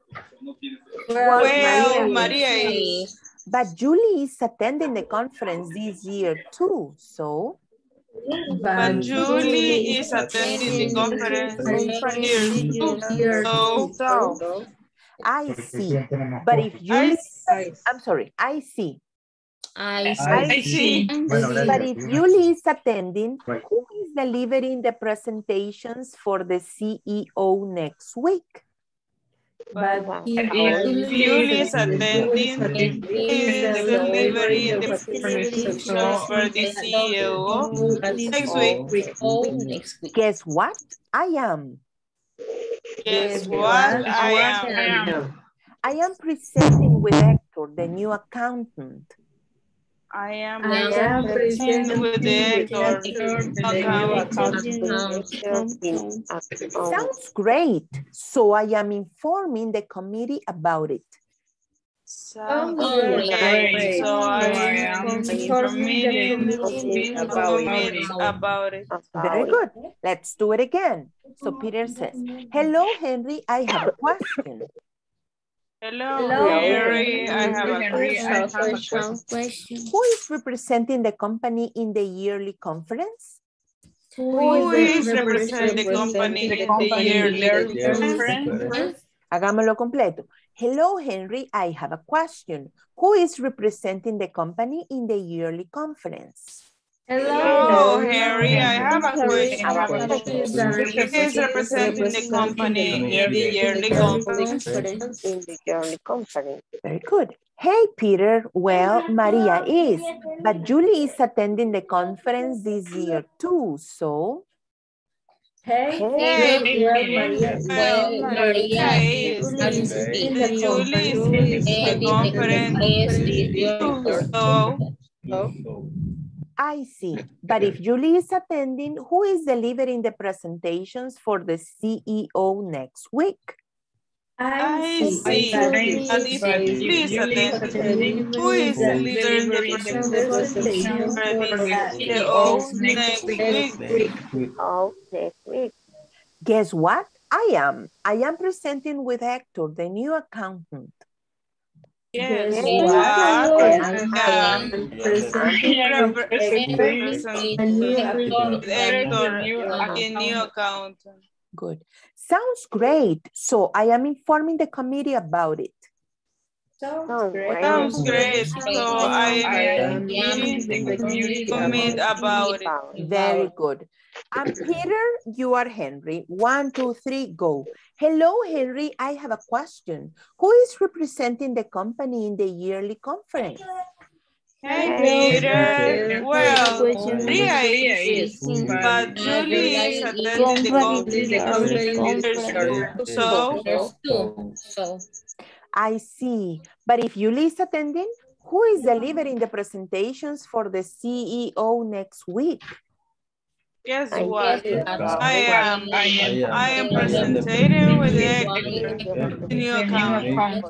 Well, Maria is. But Julie is attending the conference this year too, so. But Julie is attending the conference here. So, So, I see. But if Julie, I, I'm sorry, I see. I I see. But if Julie is attending, who is delivering the presentations for the C E O next week? But But if if Julie is attending, Attending is is delivering the delivering the presentation for the C E O next week. Oh, next week. Guess what? I am. Guess what? I am. I am presenting with Hector, the new accountant. I am I am presenting with the actor account. in account. Sounds great. So I am informing the committee about it. Sounds Oh, great. great. So I am informing the committee about it. Very good. Let's do it again. So Peter says, hello, Henry, I have a question. Hello, Henry. I have a question. Who is representing the company in the yearly conference? Who is representing the company in the yearly conference? Hagámoslo completo. Hello, Henry, I have a question. Who is representing the company in the yearly conference? Hello, Henry. I have a question. Who is representing the company in the yearly conference? In the yearly conference. Very good. Hey, Peter. Well, Maria is, but Julie is attending the conference this year too, so. Hey, Well, Maria is participating. The Julie is in the conference too, so. I see. But if Julie is attending, who is delivering the presentations for the C E O next week? I see. But if Julie is attending, who is delivering the presentation for the C E O next week? Oh, next week. Guess what? I am. I am presenting with Hector, the new accountant. Yes, Yes, what? I I am am presenting presenting with Hector, a new accountant. Good. Sounds great. So I am informing the committee about it. Sounds great. Sounds great. So I am meeting the community about it. Very good. And Peter, you are Henry. One, two, three, go. Hello, Henry. I have a question. Who is representing the company in the yearly conference? Hey, Peter. Well, Maria is, but Julie is attending the conference. So, So, I see. But if Julie is attending, who is delivering the presentations for the C E O next week? guess I what? guess I am, I am, I am presenting with the new account.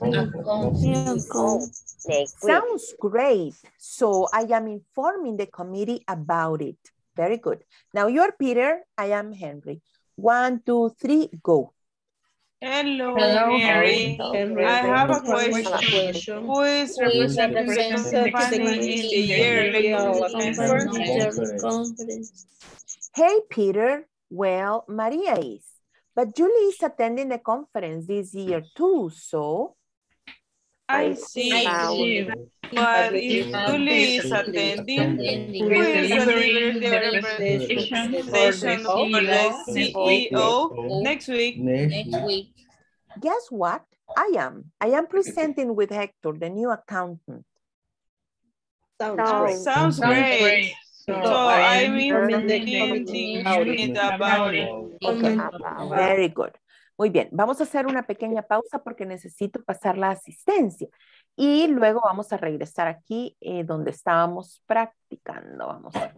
Next week. Sounds great. So I am informing the committee about it. Very good. Now you're Peter, I am Henry. One, two, three, go. Hello, Hello, Henry. Henry. I have a question. Who is representing the company in the yearly conference? Hey, Peter. Well, Maria is. But Julie is attending the conference this year too, so. I see. But if Julie is attending, who is delivering the representation for the C E O next week? next week. Guess what? I am. I am presenting with Hector, the new accountant. Sounds Sounds great. So I'm informing the committee about it. Okay, very good. Muy bien, vamos a hacer una pequeña pausa porque necesito pasar la asistencia. Y luego vamos a regresar aquí eh, donde estábamos practicando. Vamos a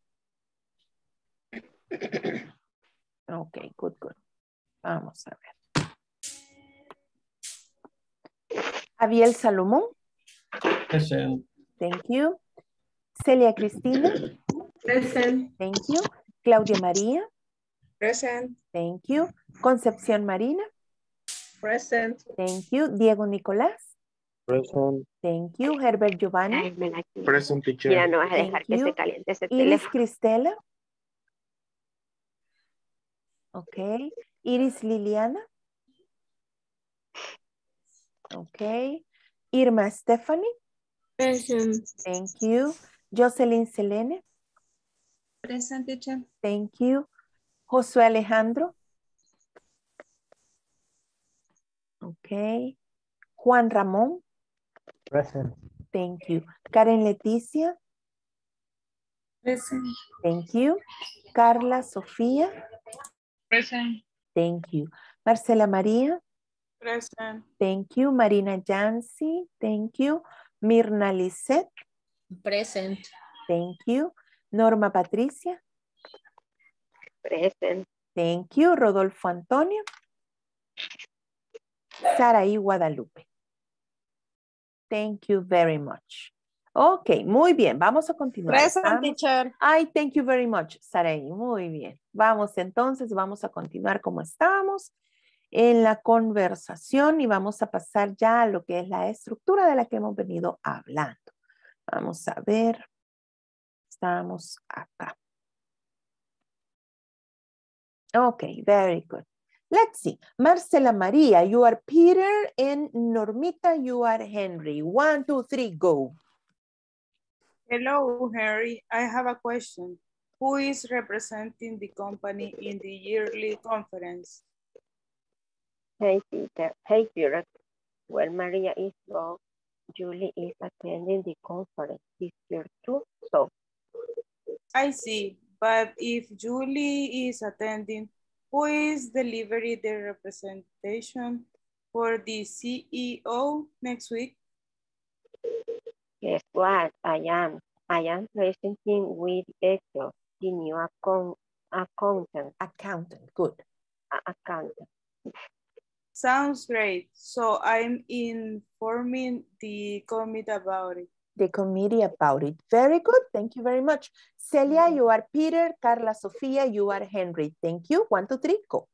ver. Ok, good, good. Vamos a ver. Abiel Salomón. Present. Thank you. Celia Cristina. Present. Thank you. Claudia María. Present. Thank you. Concepción Marina. Present. Thank you. Diego Nicolás. Present. Thank you. Herbert Giovanni. Present, teacher. Mira, no vas a Thank dejar que you. se caliente ese Iris teléfono. Cristela. Ok. Iris Liliana. Ok. Irma Stephanie. Present. Thank you. Jocelyn Selene. Present, teacher. Thank you. Josué Alejandro. Ok. Juan Ramón. Present. Thank you. Karen Leticia. Present. Thank you. Carla Sofía. Present. Thank you. Marcela María. Present. Thank you. Marina Yancy. Thank you. Mirna Lisette. Present. Thank you. Norma Patricia. Present. Thank you. Rodolfo Antonio. Saraí Guadalupe. Thank you very much. Ok, muy bien. Vamos a continuar. Present, Vamos. teacher. Ay, thank you very much, Saraí. Muy bien. Vamos entonces, vamos a continuar como estamos en la conversación y vamos a pasar ya a lo que es la estructura de la que hemos venido hablando. Vamos a ver. Estamos acá. Okay, very good. Let's see. Marcela Maria, you are Peter, and Normita, you are Henry. One, two, three, go. Hello, Harry. I have a question. Who is representing the company in the yearly conference? Hey, Peter. Hey, Peter. Well, Maria is broke. Julie is attending the conference this year too, so. I see, but if Julie is attending, who is delivering the representation for the C E O next week? Guess what? I am. I am presenting with Hector, the new account, accountant. Accountant, good. A- accountant. Sounds great. So I'm informing the committee about it. The committee about it. Very good. Thank you very much. Celia, you are Peter. Carla Sofia, you are Henry. Thank you. One, two, three, go.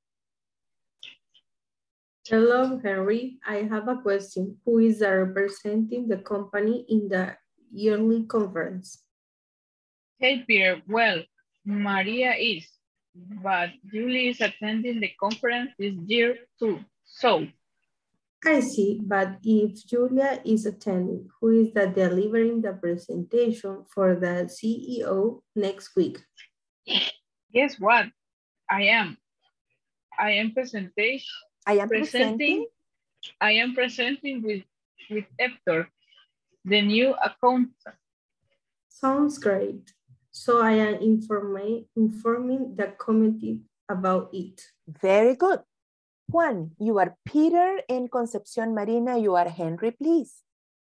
Hello, Henry. I have a question. Who is representing the company in the yearly conference? Hey, Peter. Well, Maria is, but Julie is attending the conference this year too. So. I see, but if Julia is attending, who is the delivering the presentation for the C E O next week? Guess what? I am. I am presentation. I am presenting. presenting. I am presenting with with Hector, the new accountant. Sounds great. So I am informing informing the committee about it. Very good. Juan, you are Peter, and Concepcion Marina, you are Henry, please.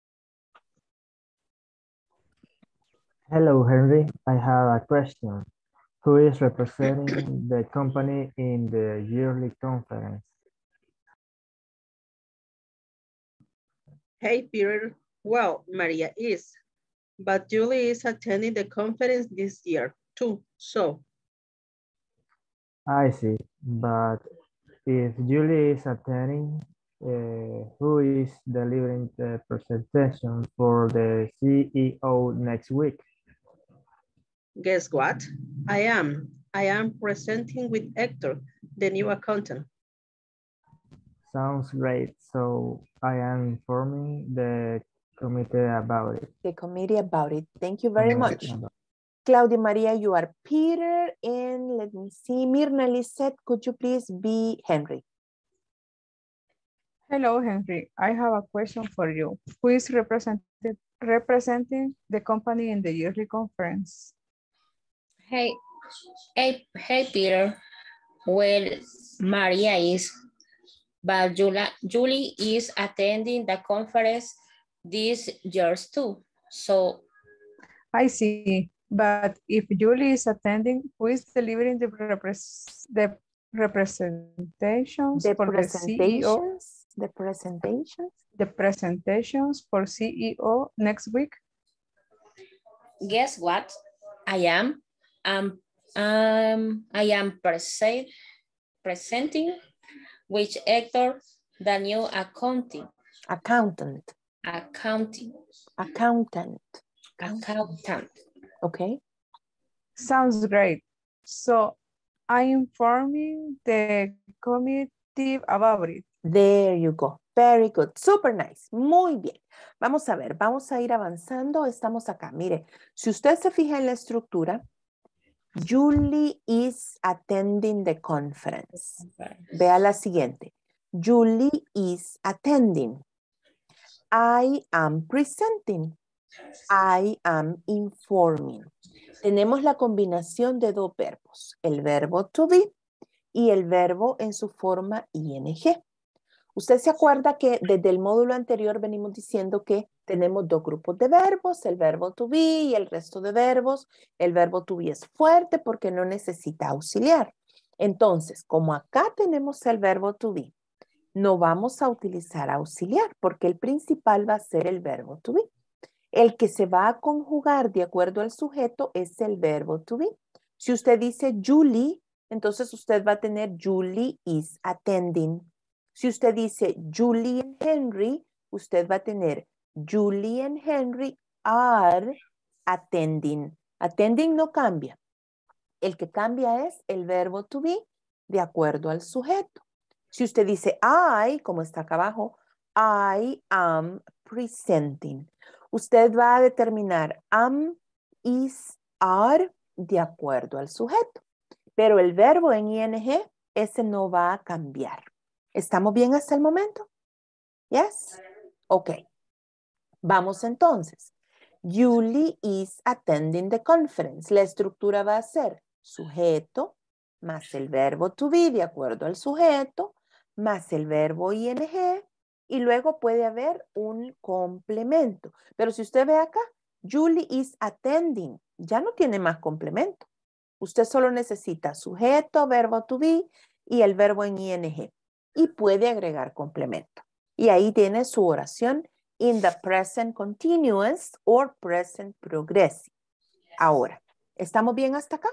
Hello, Henry. I have a question. Who is representing the company in the yearly conference? Hey, Peter. Well, Maria is, but Julie is attending the conference this year too, so. I see, but if Julie is attending, uh, who is delivering the presentation for the C E O next week? Guess what? I am. I am presenting with Hector, the new accountant. Sounds great. So I am informing the committee about it. The committee about it. Thank you very Committee much. about- Claudia Maria, you are Peter, and let me see, Mirna Lisette, could you please be Henry? Hello, Henry. I have a question for you. Who is represented, representing the company in the yearly conference? Hey, hey, hey, Peter. Well, Maria is, but Julia, Julie is attending the conference this year too. So. I see. But if Julie is attending, who is delivering the, repres the representations The for the C E O? presentations, the presentations. The presentations for C E O next week? Guess what? I am. Um, um, I am present, presenting with Hector, the new accounting. Accountant. Accounting. Accountant. Accountant. Okay. Sounds great. So I'm informing the committee about it. There you go. Very good. Super nice. Muy bien. Vamos a ver, vamos a ir avanzando. Estamos acá. Mire, si usted se fija en la estructura, Julie is attending the conference. Vea la siguiente. Julie is attending. I am presenting. I am informing. Tenemos la combinación de dos verbos, el verbo to be y el verbo en su forma ing. Usted se acuerda que desde el módulo anterior venimos diciendo que tenemos dos grupos de verbos, el verbo to be y el resto de verbos. El verbo to be es fuerte porque no necesita auxiliar. Entonces, como acá tenemos el verbo to be, no vamos a utilizar auxiliar porque el principal va a ser el verbo to be. El que se va a conjugar de acuerdo al sujeto es el verbo to be. Si usted dice Julie, entonces usted va a tener Julie is attending. Si usted dice Julie and Henry, usted va a tener Julie and Henry are attending. Attending no cambia. El que cambia es el verbo to be de acuerdo al sujeto. Si usted dice I, como está acá abajo, I am presenting. Usted va a determinar am, is, are de acuerdo al sujeto. Pero el verbo en ing, ese no va a cambiar. ¿Estamos bien hasta el momento? Yes? Ok. Vamos entonces. Julie is attending the conference. La estructura va a ser sujeto más el verbo to be de acuerdo al sujeto más el verbo ing y luego puede haber un complemento. Pero si usted ve acá, Julie is attending. Ya no tiene más complemento. Usted solo necesita sujeto, verbo to be y el verbo en ing. Y puede agregar complemento. Y ahí tiene su oración in the present continuous or present progressive. Ahora, ¿estamos bien hasta acá?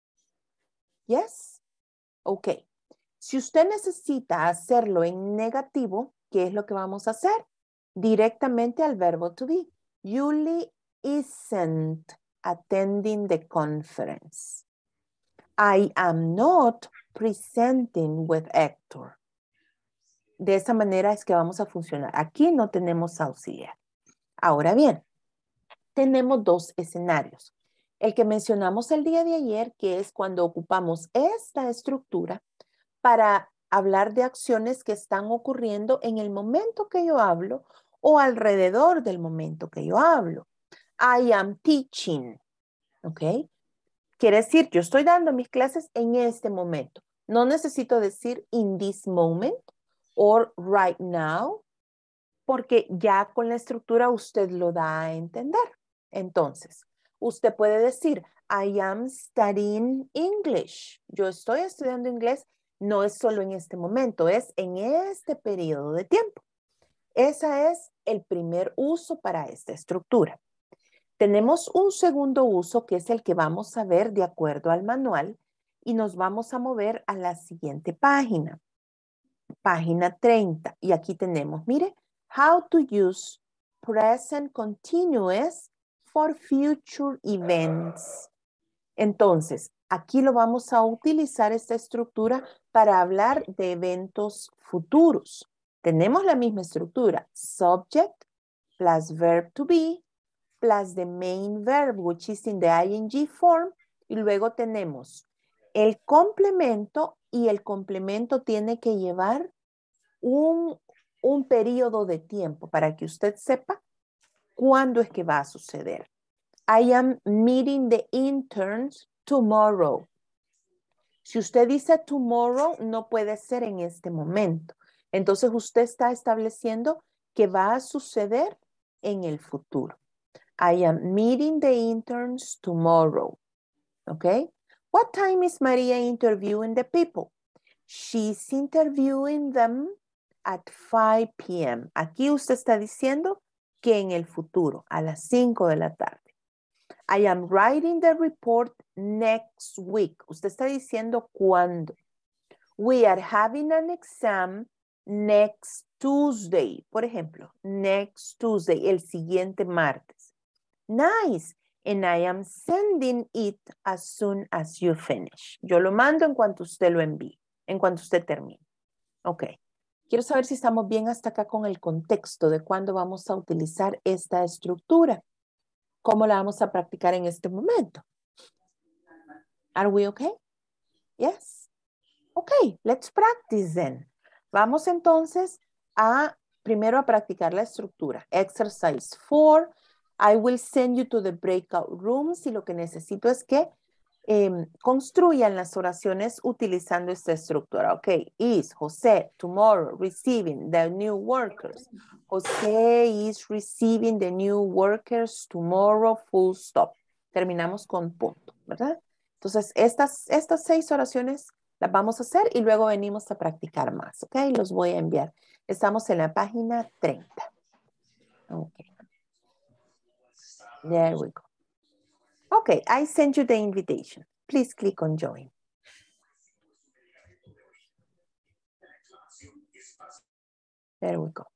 Yes? Ok. Si usted necesita hacerlo en negativo, ¿qué es lo que vamos a hacer? Directamente al verbo to be. Julie isn't attending the conference. I am not presenting with Hector. De esa manera es que vamos a funcionar. Aquí no tenemos auxiliar. Ahora bien, tenemos dos escenarios. El que mencionamos el día de ayer, que es cuando ocupamos esta estructura para hablar de acciones que están ocurriendo en el momento que yo hablo o alrededor del momento que yo hablo. I am teaching. ¿Ok? Quiere decir, yo estoy dando mis clases en este momento. No necesito decir in this moment or right now, porque ya con la estructura usted lo da a entender. Entonces, usted puede decir, I am studying English. Yo estoy estudiando inglés, no es solo en este momento, es en este periodo de tiempo. Ese es el primer uso para esta estructura. Tenemos un segundo uso que es el que vamos a ver de acuerdo al manual y nos vamos a mover a la siguiente página. Página treinta. Y aquí tenemos, mire, how to use present continuous for future events. Entonces, aquí lo vamos a utilizar esta estructura para hablar de eventos futuros. Tenemos la misma estructura, subject plus verb to be plus the main verb, which is in the ing form, y luego tenemos el complemento y el complemento tiene que llevar un, un periodo de tiempo para que usted sepa cuándo es que va a suceder. I am meeting the interns tomorrow. Si usted dice tomorrow, no puede ser en este momento. Entonces usted está estableciendo que va a suceder en el futuro. I am meeting the interns tomorrow. Okay? What time is Maria interviewing the people? She's interviewing them at five p m Aquí usted está diciendo que en el futuro, a las cinco de la tarde. I am writing the report next week. Usted está diciendo cuándo. We are having an exam next Tuesday. Por ejemplo, next Tuesday, el siguiente martes. Nice. And I am sending it as soon as you finish. Yo lo mando en cuanto usted lo envíe, en cuanto usted termine. Ok. Quiero saber si estamos bien hasta acá con el contexto de cuándo vamos a utilizar esta estructura. ¿Cómo la vamos a practicar en este momento? Are we okay? Yes? Okay, let's practice then. Vamos entonces a primero a practicar la estructura. Exercise four. I will send you to the breakout rooms y lo que necesito es que eh, construyan las oraciones utilizando esta estructura. Ok, is José tomorrow receiving the new workers. José is receiving the new workers tomorrow, full stop. Terminamos con punto, ¿verdad? Entonces, estas, estas seis oraciones las vamos a hacer y luego venimos a practicar más, ¿ok? Los voy a enviar. Estamos en la página treinta. Ok. There we go. Okay, I sent you the invitation. Please click on join. There we go.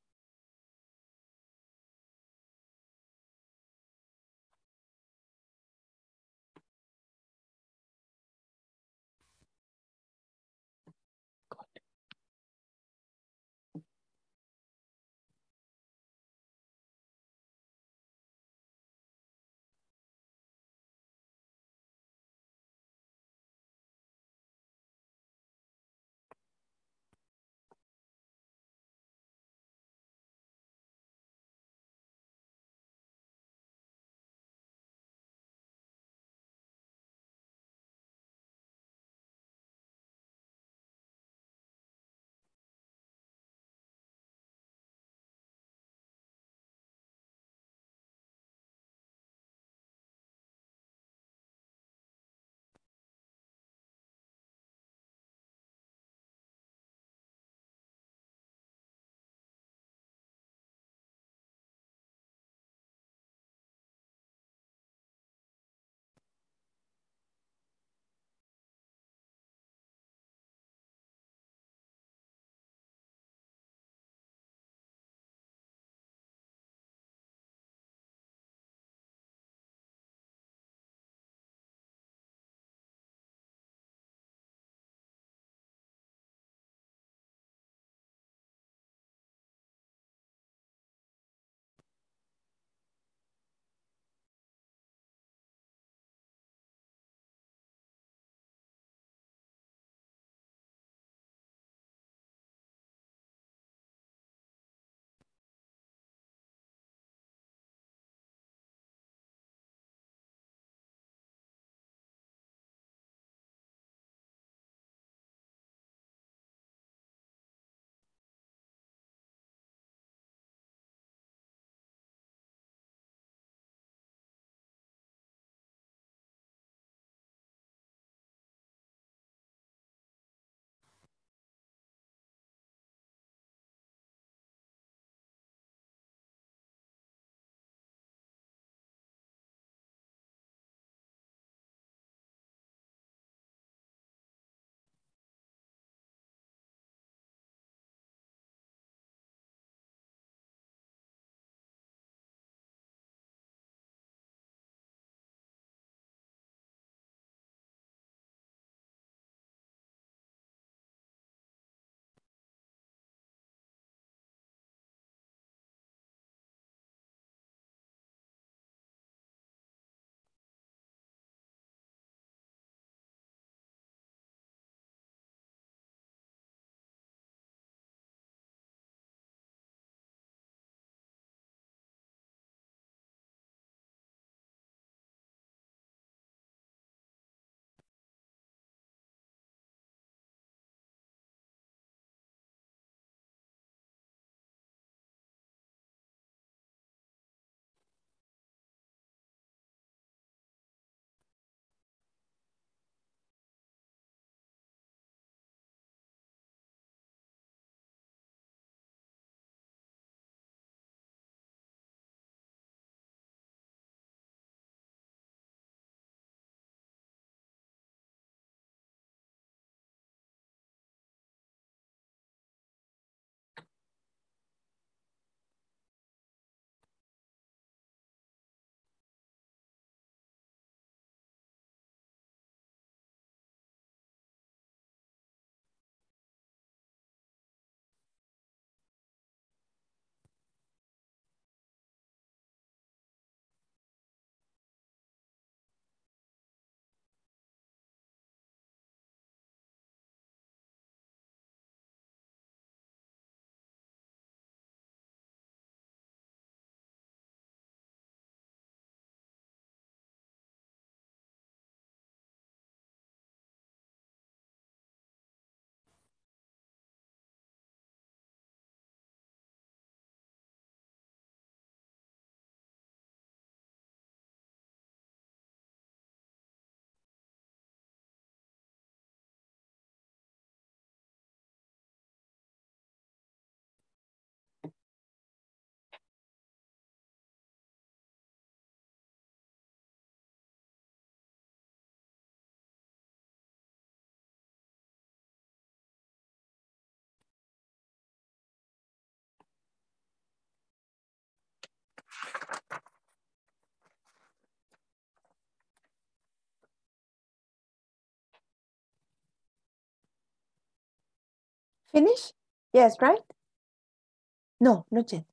Finish? Yes, right? No, not yet.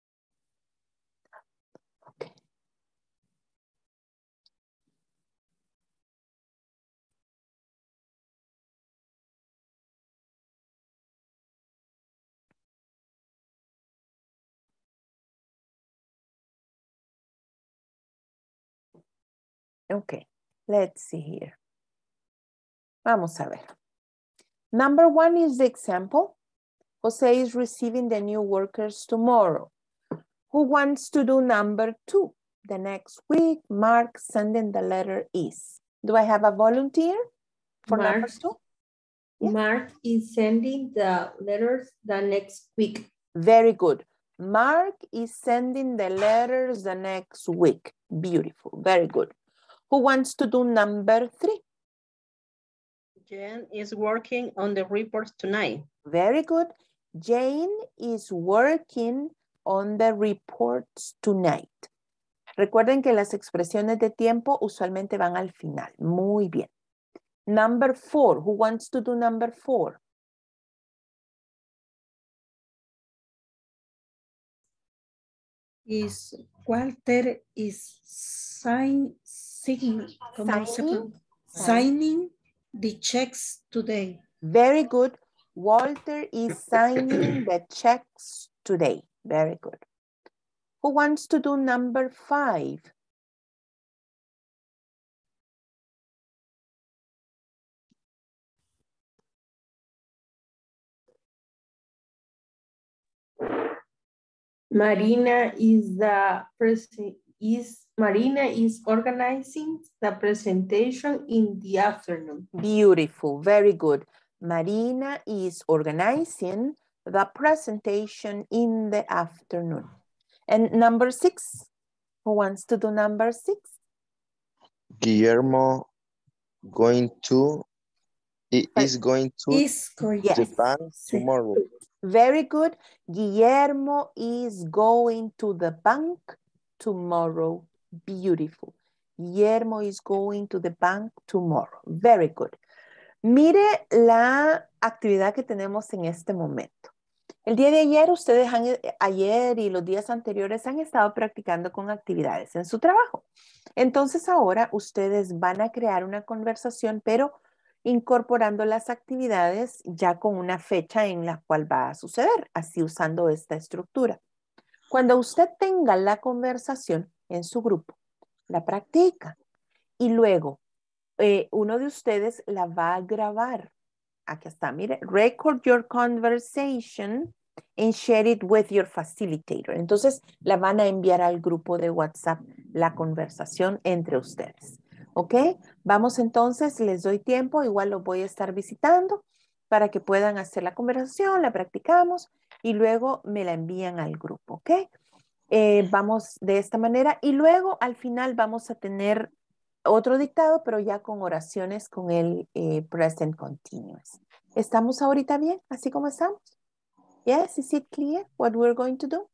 Okay. Okay, let's see here. Vamos a ver. Number one is the example. Jose is receiving the new workers tomorrow. Who wants to do number two? The next week, Mark sending the letter is. Do I have a volunteer for Mark, number two? Yes. Mark is sending the letters the next week. Very good. Mark is sending the letters the next week. Beautiful. Very good. Who wants to do number three? Jen is working on the reports tonight. Very good. Jane is working on the reports tonight. Recuerden que las expresiones de tiempo usualmente van al final. Muy bien. Number four. Who wants to do number four? Is Walter is sign, sign, Signing? signing the checks today. Very good. Walter is signing the checks today. Very good. Who wants to do number five? Marina is the present is Marina is organizing the presentation in the afternoon. Beautiful, very good. Marina is organizing the presentation in the afternoon. And number six, who wants to do number six? Guillermo going to, he is going to Is going Yes. Japan tomorrow. Very good. Guillermo is going to the bank tomorrow. Beautiful. Guillermo is going to the bank tomorrow. Very good. Mire la actividad que tenemos en este momento. El día de ayer, ustedes han, ayer y los días anteriores han estado practicando con actividades en su trabajo. Entonces ahora ustedes van a crear una conversación, pero incorporando las actividades ya con una fecha en la cual va a suceder, así usando esta estructura. Cuando usted tenga la conversación en su grupo, la practica y luego eh, uno de ustedes la va a grabar. Aquí está, mire, record your conversation and share it with your facilitator. Entonces la van a enviar al grupo de WhatsApp la conversación entre ustedes. ¿Ok? Vamos entonces, les doy tiempo, igual los voy a estar visitando para que puedan hacer la conversación, la practicamos y luego me la envían al grupo, ¿ok? Eh, vamos de esta manera y luego al final vamos a tener otro dictado, pero ya con oraciones con el eh, present continuous. ¿Estamos ahorita bien, así como estamos? Yes, is it clear what we're going to do?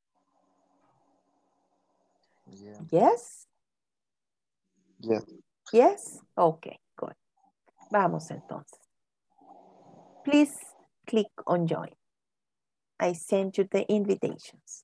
Yeah. Yes? Yeah. Yes? Okay, good. Vamos entonces. Please click on join. I sent you the invitations.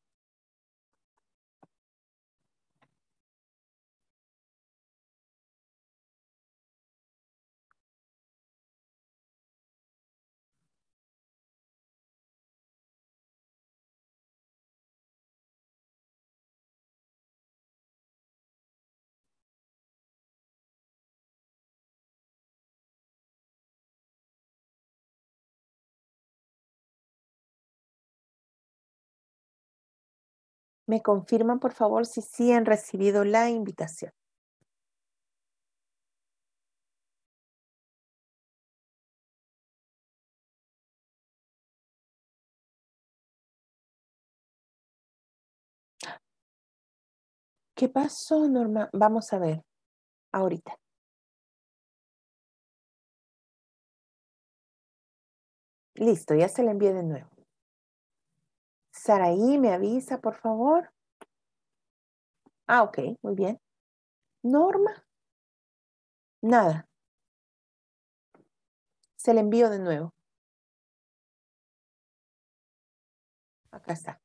¿Me confirman, por favor, si sí han recibido la invitación? ¿Qué pasó, Norma? Vamos a ver ahorita. Listo, ya se la envié de nuevo. Saraí, ¿me avisa, por favor? Ah, ok, muy bien. Norma. Nada. Se la envío de nuevo. Acá está.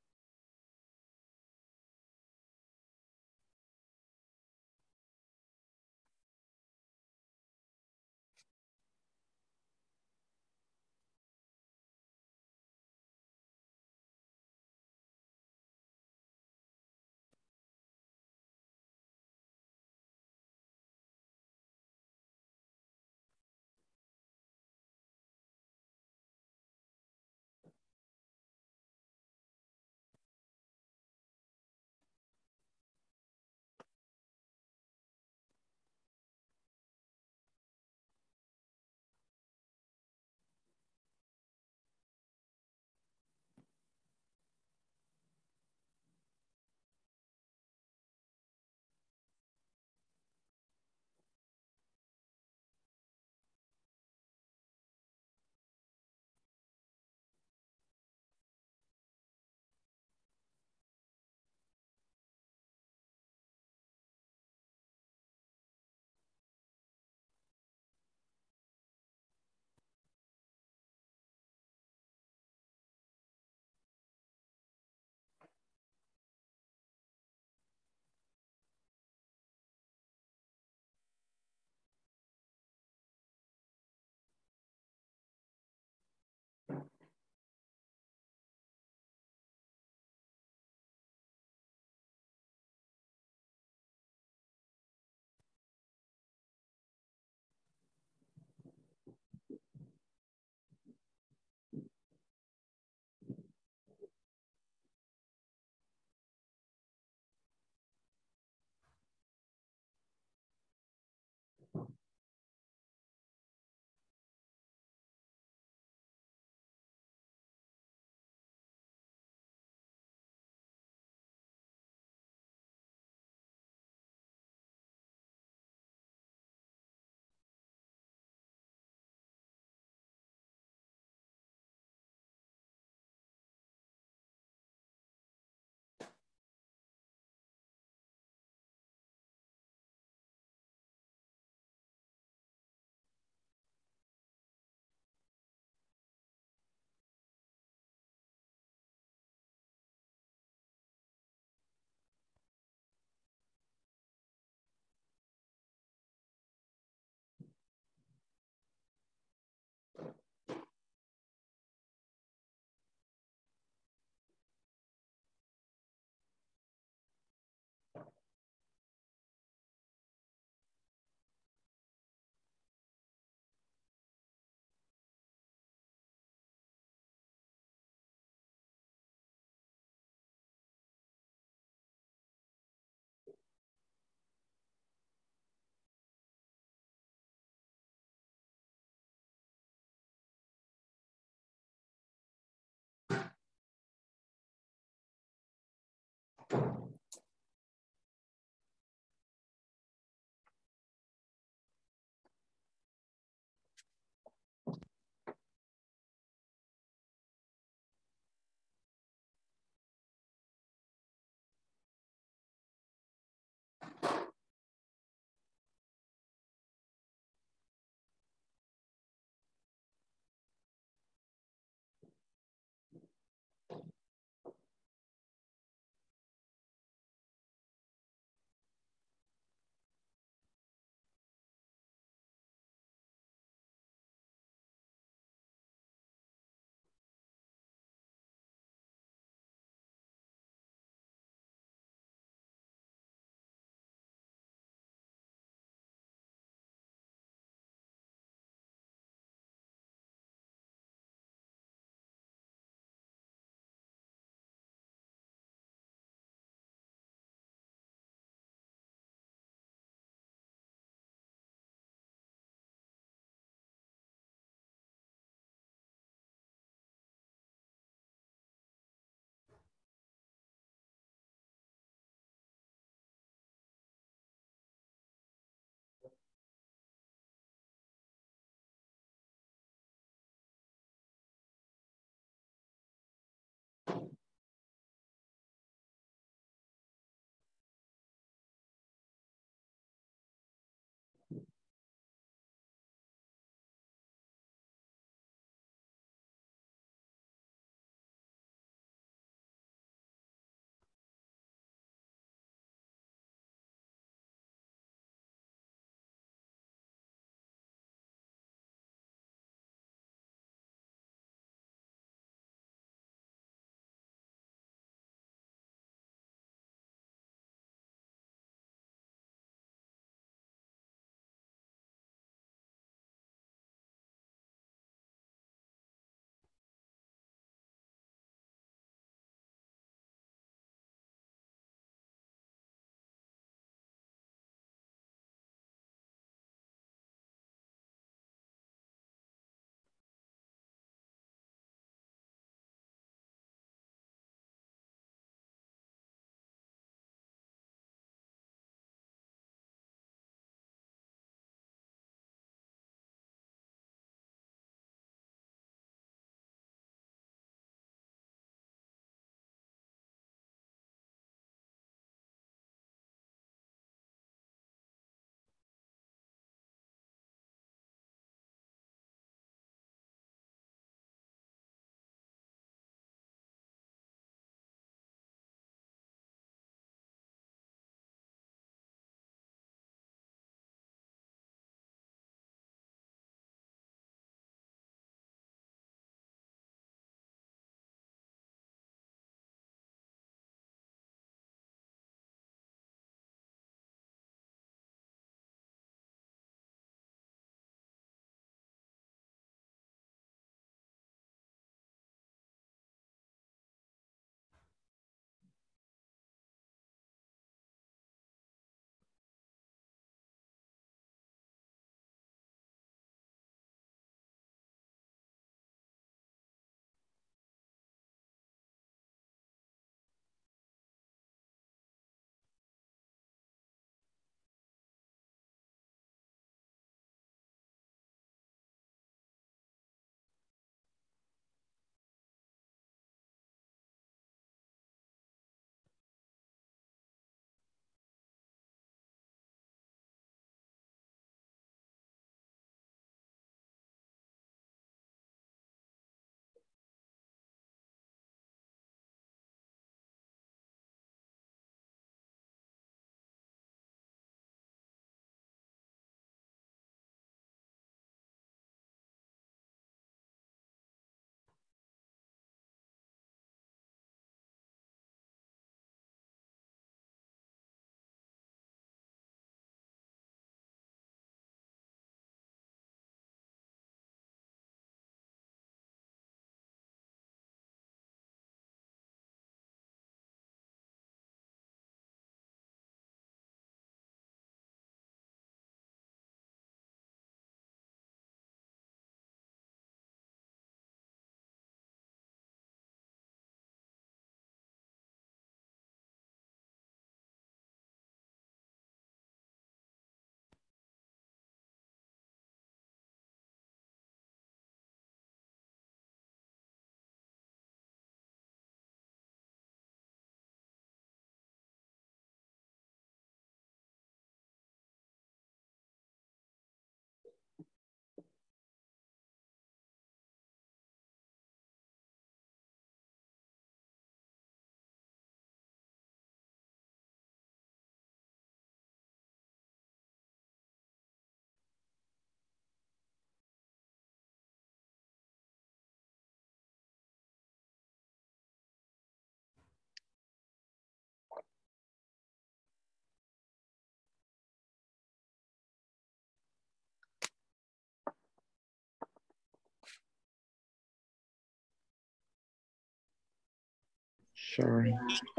Sorry.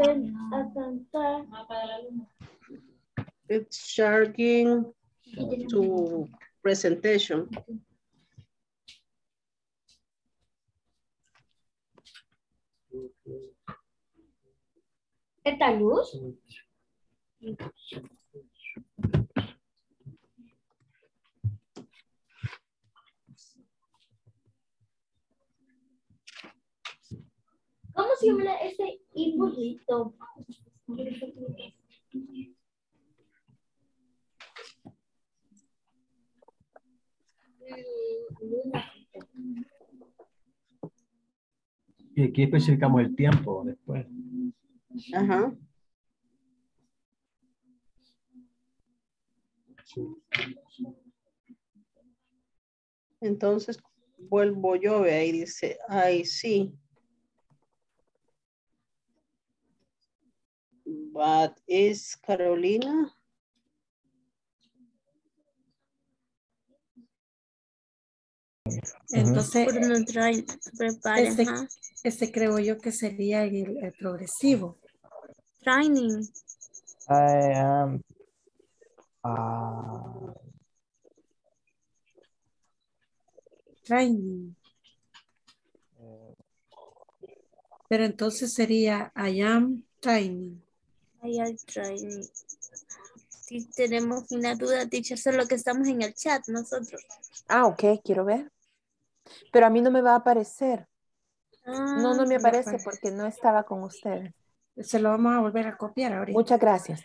It's charging to presentation. ¿Esta luz? ¿Cómo se llama ese impulsito? Y aquí especificamos el tiempo después. Ajá. Entonces vuelvo yo, ve, y dice, ay, sí. But is Carolina? Entonces, Por no traer, prepare, ese, ajá. ese creo yo que sería el, el progresivo. Training. I am uh, Training. Pero entonces sería I am training. I am training. Si tenemos una duda, teacher, solo que estamos en el chat nosotros. Ah, ok, quiero ver. Pero a mí no me va a aparecer. Ah, No, no me no aparece aparece. porque no estaba con ustedes. Se lo vamos a volver a copiar ahorita. Muchas gracias.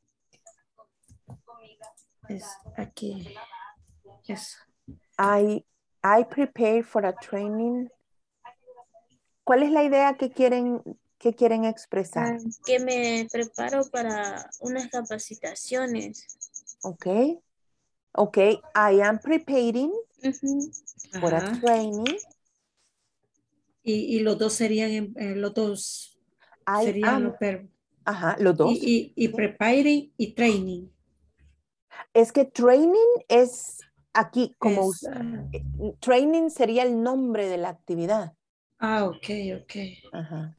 Es aquí. Eso. I, I prepare for a training. ¿Cuál es la idea que quieren, que quieren expresar? Ah, que me preparo para unas capacitaciones. Ok. Ok, I am preparing Uh-huh. for a Ajá. training. Y, y los dos serían, en- eh, los dos I serían am, los verbos. ajá, los dos. Y, y, y preparing y training. Es que training es aquí como Es, ah, training sería el nombre de la actividad. ah, ok, ok. Ajá.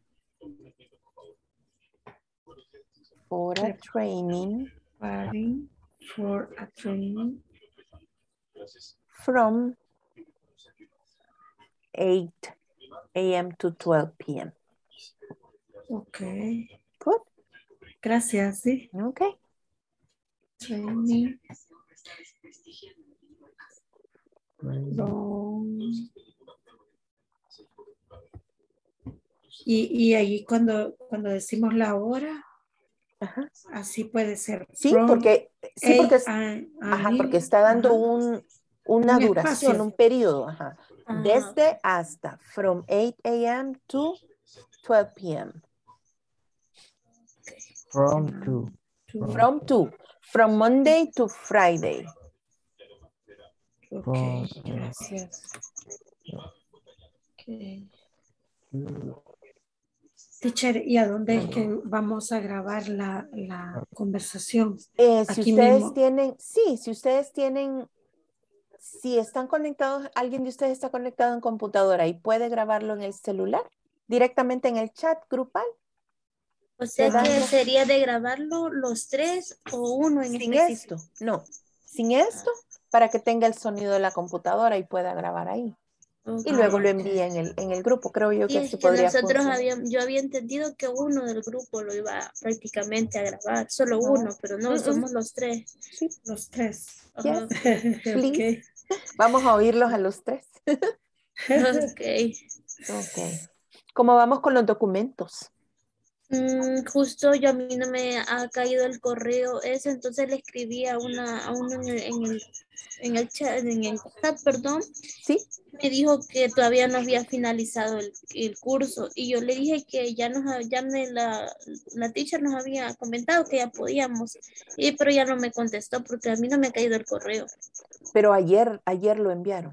For a training. Preparing for a training. From eight a m to twelve p m Ok. Good. Gracias, sí. Ok. Training. From- Y, y ahí cuando, cuando decimos la hora, Ajá. así puede ser. Sí, From porque, sí, porque, eight a- ajá, a- porque está dando ajá. un, una Un duración, espacio. un periodo. Ajá. Ah, Desde hasta. From eight a m to twelve p m from two. From two. From Monday to Friday. Ok, From, gracias. Okay. two. Teacher, ¿y a dónde es que vamos a grabar la, la conversación? Eh, si Aquí ustedes mismo. tienen, sí, si ustedes tienen, si están conectados, alguien de ustedes está conectado en computadora y puede grabarlo en el celular, directamente en el chat grupal. o sea ¿Verdad? que sería de grabarlo los tres o uno en Sin específico. esto, no. Sin esto, para que tenga el sonido de la computadora y pueda grabar ahí. Ok. Y luego lo envía en el, en el grupo. Creo yo Y que es así que podría nosotros funcionar. habíamos, yo había entendido que uno del grupo lo iba prácticamente a grabar, solo No. uno, pero no, Mm, mm. somos los tres. Sí. Los tres. Ajá. Please. Ok. Vamos a oírlos a los tres. Ok. Ok. ¿Cómo vamos con los documentos? Mm, justo yo a mí no me ha caído el correo ese, entonces le escribí a una, a uno en el, en el, en el chat, en el chat, perdón. Sí. Me dijo que todavía no había finalizado el, el curso y yo le dije que ya nos, ya me la, la teacher nos había comentado que ya podíamos, y, pero ya no me contestó porque a mí no me ha caído el correo. Pero ayer, ayer lo enviaron.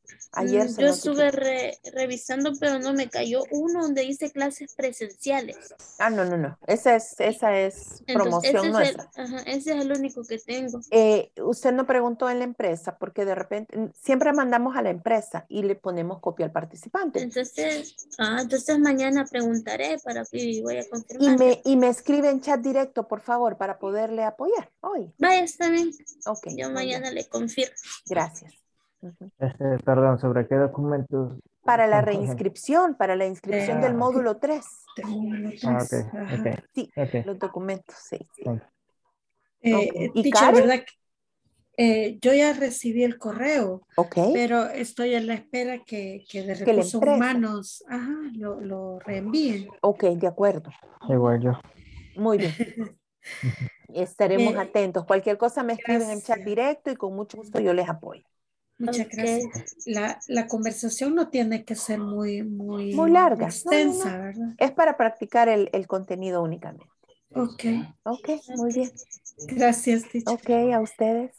Ayer Mm, se Yo notificó. estuve re- revisando, pero no me cayó uno donde dice clases presenciales. Ah, no, no, no. Esa es, esa es Entonces, ese promoción es el, nuestra. ajá, ese es el único que tengo. Eh, usted no preguntó en la empresa porque de repente mm, siempre mandamos a la empresa y le ponemos copia al participante. Entonces, ah, entonces mañana preguntaré para que voy a Y confirmar. me, y me escribe en chat directo, por favor, para poderle apoyar hoy. Vaya, está bien. Ok, Yo muy mañana bien. le confirmo. Gracias. Ujú. Este, perdón, ¿sobre qué documentos? Para la están cogiendo? reinscripción, para la inscripción del Ah, módulo tres. Del módulo Ah, tres. ok, Ajá. ok, Sí, ok. los documentos, sí, sí. Thank you. Eh, Ok. eh, ¿Y teacher, Karen? ¿verdad? que, eh, yo ya recibí el correo, Ok. pero estoy en la espera que, que de Que la recursos empresa. humanos ajá, lo, lo reenvíen. Ok, de acuerdo. Igual yo. Muy bien. Estaremos Eh, atentos. Cualquier cosa me escriben en chat gracias. directo y con mucho gusto yo les apoyo. Muchas Ok. gracias. La, la conversación no tiene que ser muy, Muy muy larga. No, no, extensa, no. ¿verdad? Es para practicar el, el contenido únicamente. Ok. Ok, muy bien. Gracias, teacher. Ok, a ustedes.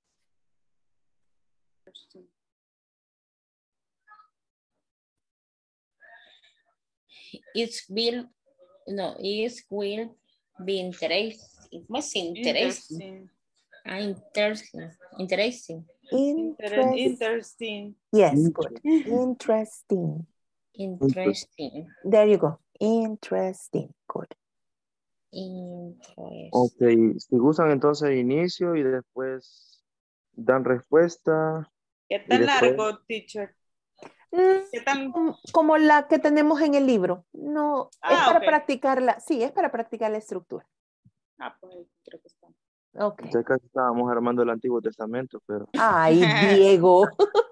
It will, no, it will be interesting. What's interesting? Interesting. Ah, interesting. Interesting. Inter- Interest. Interesting. Yes, good. Interesting. Interesting. There you go. Interesting. Good. Interesting. Ok, si gustan entonces inicio y después dan respuesta. ¿Qué Y tan después, largo, teacher? Mm, ¿Qué tan? Como la que tenemos en el libro. No, es Ah, para ok. practicarla. Sí, es para practicar la estructura. Ah, pues creo que está. Ok. ya casi estábamos armando el Antiguo Testamento, pero Ay, Diego.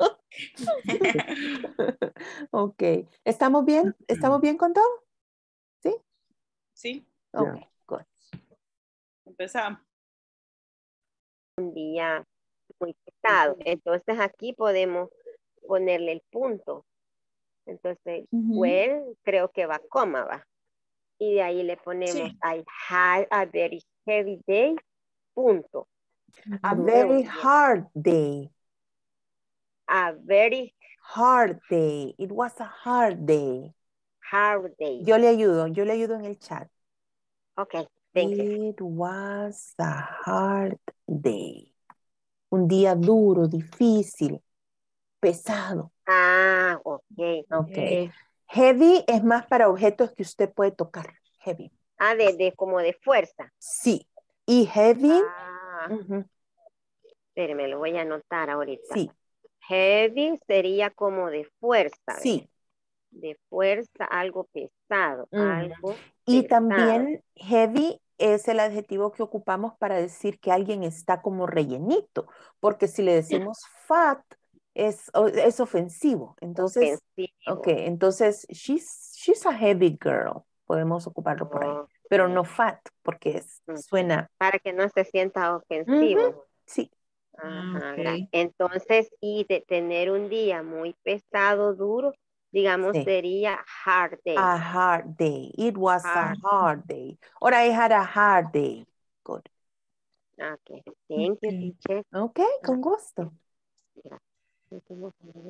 Ok. ¿Estamos bien? ¿Estamos bien con todo? ¿Sí? Sí, Ok, ya. good. empezamos. Un día muy pesado. Entonces aquí podemos ponerle el punto. Entonces, Ujú. well, creo que va coma, va. Y de ahí le ponemos Sí. I had a very heavy day, punto. A Muy very bien. hard day. A very Hard day. It was a hard day. hard day. Yo le ayudo, yo le ayudo en el chat. Okay, thank you. It was a hard day. Un día duro, difícil, pesado. Ah, ok. Ok. Eh, Heavy es más para objetos que usted puede tocar. Heavy. ah, de, de como de fuerza. Sí. Y heavy. Ah, Ujú, espéreme, lo voy a anotar ahorita. sí, Heavy sería como de fuerza. ¿verdad? sí. De fuerza, algo pesado, Ujú. algo Y pesado. también heavy es el adjetivo que ocupamos para decir que alguien está como rellenito, porque si le decimos fat es, o- es ofensivo. Entonces, Ofensivo. ok, entonces she's, she's a heavy girl. Podemos ocuparlo por ahí, Ok. pero no fat, porque es, Ok. suena. Para que no se sienta ofensivo. Ujú, sí. Ajá, ok. gra- Entonces, y de tener un día muy pesado, duro, digamos, Sí. sería hard day. A hard day. It was a Hard. hard day. Or I had a hard day. Good. Ok, thank you, Ok. teacher. Ok, con gusto. Gracias.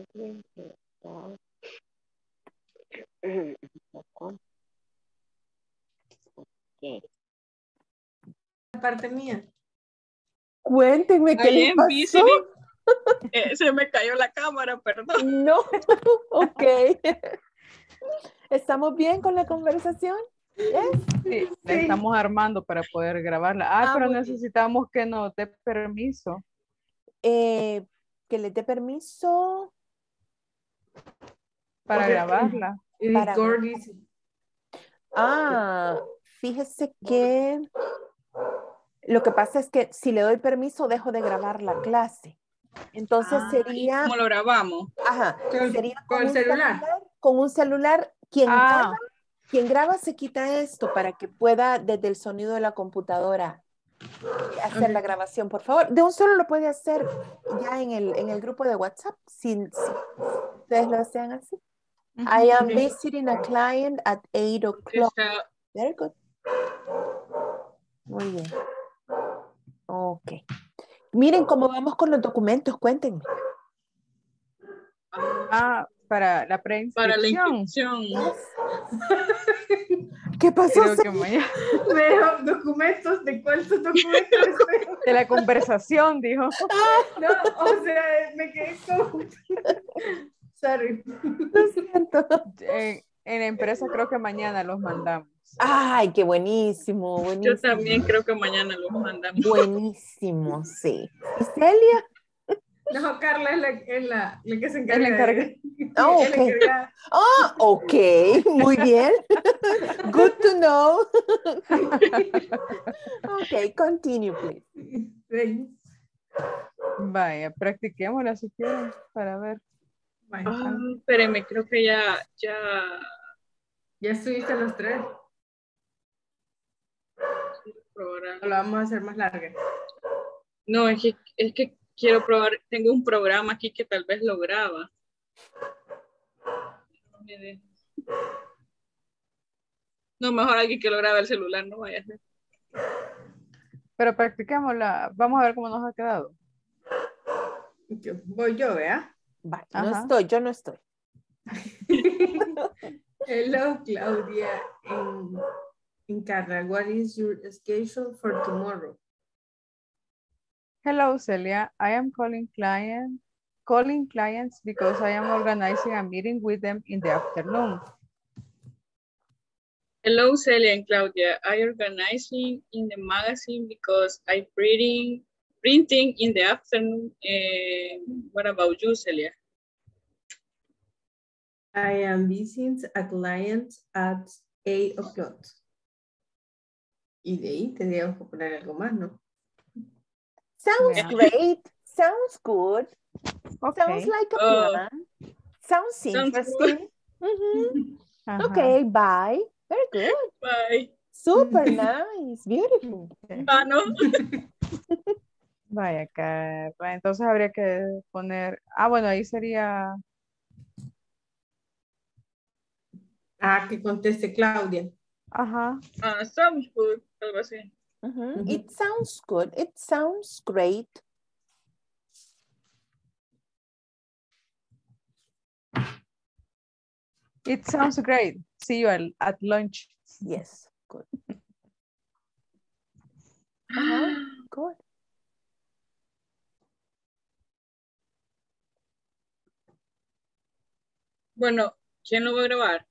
Ok. La parte mía. Cuéntenme qué Ahí les en pasó. visiting, eh, se me cayó la cámara, perdón. No, ok. ¿Estamos bien con la conversación? Yes. Sí, la Sí. estamos armando para poder grabarla. Ah, Ah, pero muy bien. necesitamos que nos dé permiso Eh, que les dé permiso para Ok. grabarla. para... Editor dice. Ah, fíjese que lo que pasa es que si le doy permiso dejo de grabar la clase. Entonces Ah, ¿y sería, cómo lo grabamos? ajá, Con, sería con con el un celular. celular, con un celular, quien Ah, graba, quien graba se quita esto para que pueda desde el sonido de la computadora hacer la Ok. grabación, por favor. De un solo lo puede hacer ya en el, en el grupo de WhatsApp, si, si ustedes lo desean así. I am Ok. visiting a client at eight o'clock. Está- Very good. Muy bien. Ok. Miren cómo vamos con los documentos, cuéntenme. Ah, para la Para la preinscripción. inscripción. ¿Qué pasó? Creo que mañana. Veo documentos, ¿de cuáles documentos? De la conversación, dijo. No, o sea, me quedé como... Sorry. Lo siento. En, en la empresa creo que mañana los mandamos. Ay, qué buenísimo, buenísimo. Yo también creo que mañana los mandamos. Buenísimo, sí. ¿Y Celia? No, Carla es la, es la, la que se encarga. Es la encarga. de- Oh, es la ok. encargada. Ah, ok, muy bien. Good to know. Ok, continue, please. Thanks. Vaya, practiquémosla si quieren para ver. Bye. Ah, espérenme, creo que ya, ya. Ya estuviste los tres. Programa. O lo vamos a hacer más larga. No, es que, es que quiero probar, tengo un programa aquí que tal vez lo graba. No me deja. No, mejor alguien que lo grabe el celular, no vaya a ser. Pero practiquémosla. Vamos a ver cómo nos ha quedado. Yo- voy yo, ¿vea? Bye. No Ajá. estoy, yo no estoy. Hello, Claudia. In, in Carla, what is your schedule for tomorrow? Hello, Celia. I am calling client, calling clients because I am organizing a meeting with them in the afternoon. Hello, Celia and Claudia. I organizing in the magazine because I printing printing in the afternoon. Uh, what about you, Celia? I am visiting a client at eight o'clock. Y de ahí tendríamos que poner algo más, ¿no? Sounds Yeah. great. Sounds good. Okay. Sounds like a Oh. plan. Sounds Sounds interesting. Mhm. Ajá. Okay, bye. Very good. Bye. Super nice. Beautiful. Ah, no. Vaya, Carla. Entonces habría que poner. Ah, bueno, ahí sería. Ah, que conteste Claudia. Ajá. Ah, sounds good. Algo así. Mhm. Mhm. It sounds good. It sounds great. It sounds great. See you at, at lunch. Yes, good. Uh-huh. Good. Bueno, ¿quién lo va a grabar?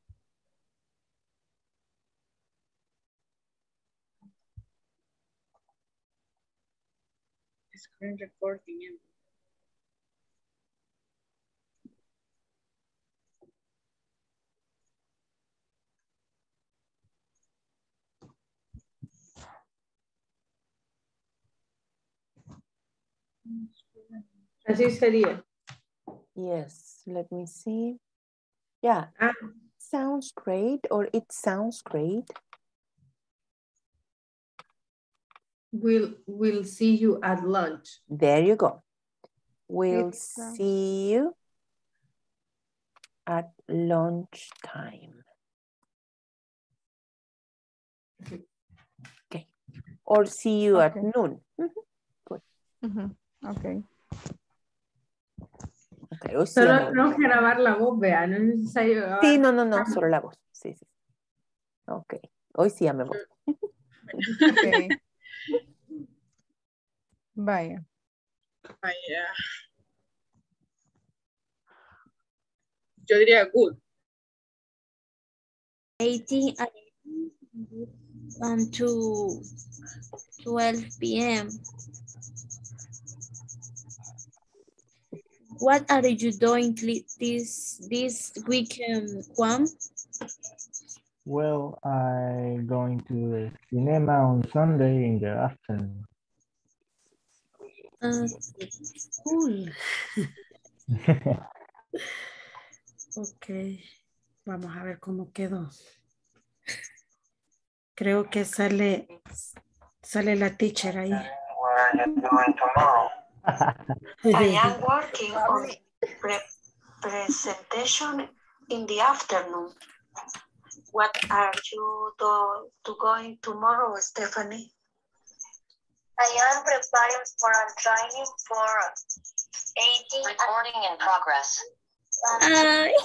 Screen recording. eh. Así sería. Yes, let me see. Yeah, Ah, sounds great or it sounds great. we'll, we'll see you at lunch. There you go. We'll It sounds- see you at lunchtime. Okay. Or see you at Okay. noon. Mhm. Ujú, ok. Okay, hoy sí, Solo amor. tenemos que grabar la voz, vea, no es necesario grabar. Sí, no, no, no, solo la voz. Sí, sí. Ok. Hoy sí ya me voy. Ok. Vaya. Vaya. Yo diría good. eighteen and to twelve p m What are you doing li- this this weekend, Juan? Well, I'm going to the cinema on Sunday in the afternoon. Uh, Cool. Ok. Vamos a ver cómo quedó. Creo que sale, sale la teacher ahí. What are you doing tomorrow? I am working on pre presentation in the afternoon. What are you do to going tomorrow, Stephanie? I am preparing for a training for eighteen. Recording in progress. Ay,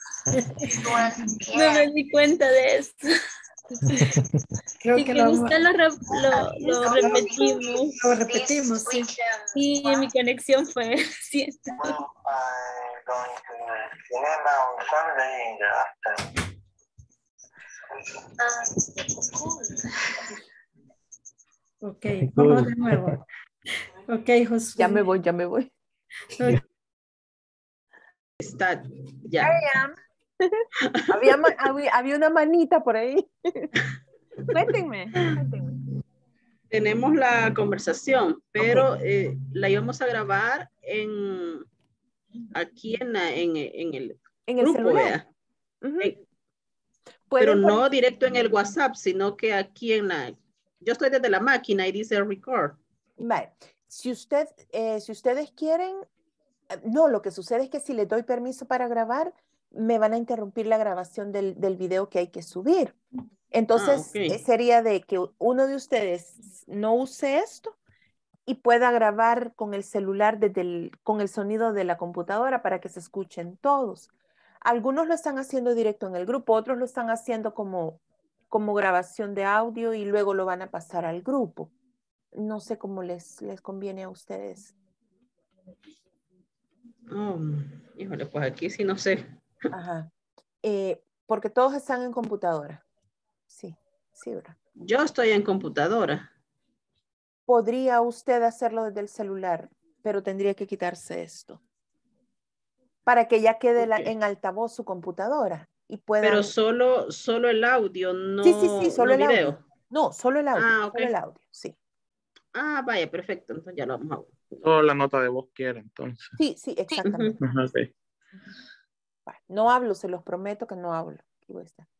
no me di cuenta de eso. Creo Y que que lo, usted lo, re- lo, lo repetimos. lo repetimos, sí. Y mi conexión fue siete. Ok, vamos de nuevo. Ok, Josué. Ya me voy, ya me voy. Está, ya. había, ma- había, había una manita por ahí. Cuéntenme, cuéntenme. Tenemos la conversación, pero eh, la íbamos a grabar en aquí en, la- en, en el En el grupo, celular. ¿vea? Ujú. Eh, Pueden pero no poner- directo en el WhatsApp, sino que aquí en la... Yo estoy desde la máquina y dice record. Vale. Si, usted, eh, si ustedes quieren, eh, no, lo que sucede es que si les doy permiso para grabar, me van a interrumpir la grabación del, del video que hay que subir. Entonces, Ah, ok. eh, sería de que uno de ustedes no use esto y pueda grabar con el celular desde el, con el sonido de la computadora para que se escuchen todos. Algunos lo están haciendo directo en el grupo, otros lo están haciendo como, como grabación de audio y luego lo van a pasar al grupo. No sé cómo les, les conviene a ustedes. Oh, híjole, pues aquí sí no sé. Ajá. Eh, porque todos están en computadora. Sí, sí, ¿verdad? Yo estoy en computadora. Podría usted hacerlo desde el celular, pero tendría que quitarse esto. Para que ya quede la- en altavoz su computadora y puedan... Pero solo, solo el audio, no, Sí, sí, sí, solo no el video. audio. No, solo el audio, Ah, ok. solo el audio, sí. Ah, vaya, perfecto. Entonces ya lo vamos a ver. Solo la nota de voz quiere, entonces. Sí, sí, exactamente. Ajá, ok. Vale, no hablo, se los prometo que no hablo. Aquí voy a estar.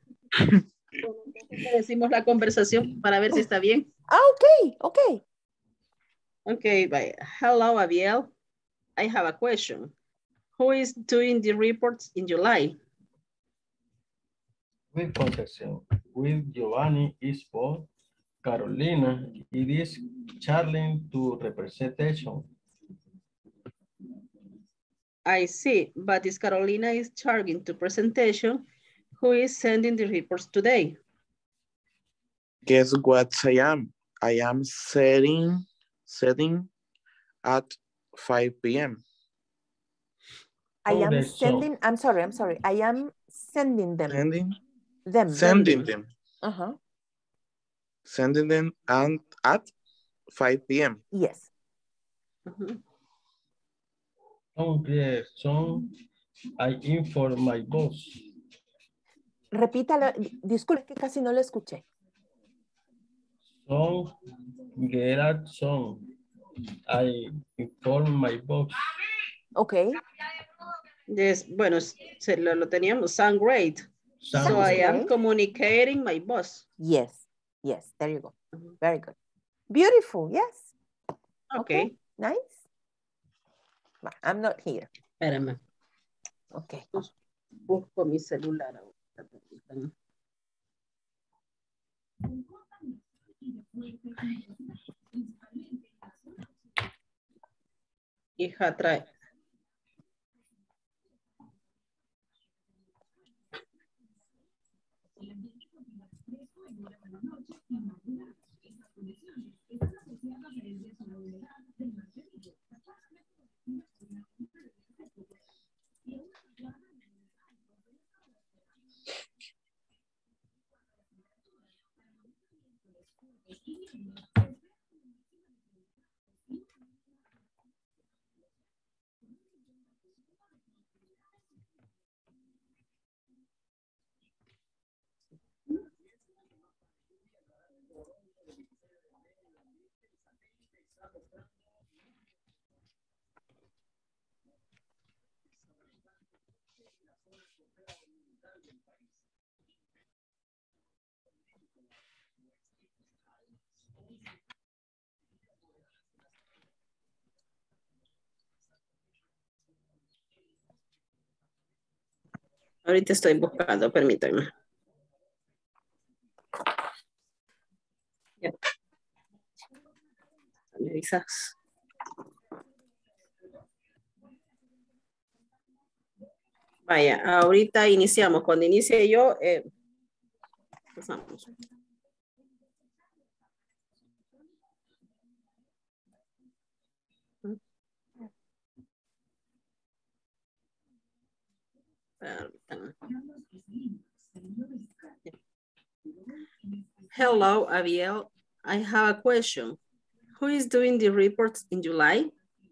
Le decimos la conversación para ver si está bien. Ah, ok, ok. Okay, bye. Hello, Abiel. I have a question. Who is doing the reports in July? With Concepcion, with Giovanni is for Carolina, it is Charlie to representation. I see, but is Carolina is charging to presentation. Who is sending the reports today? Guess what I am? I am setting, setting at five P M I Oh, am that's sending, I'm sorry, I'm sorry. I am sending them. Sending, Them. sending them, Uh-huh. sending them and at five P M Yes. Oh, yes, so I inform my boss. Repítalo, disculpe que casi no lo escuché. So, get out some. I inform my boss. Okay. Yes, bueno, se lo, lo teníamos, sound great. Sounds so I great. am communicating my boss. Yes, yes, there you go. Very good. Beautiful, yes. Okay. Okay, nice. I'm not here. Espérame. Okay. Busco mi celular. Hija, trae. Ahorita estoy buscando, permítanme. Ya. Me avisas. Vaya, ahorita iniciamos. Cuando inicie yo, eh, empezamos. Hello, Abiel. I have a question. Who is doing the reports in July?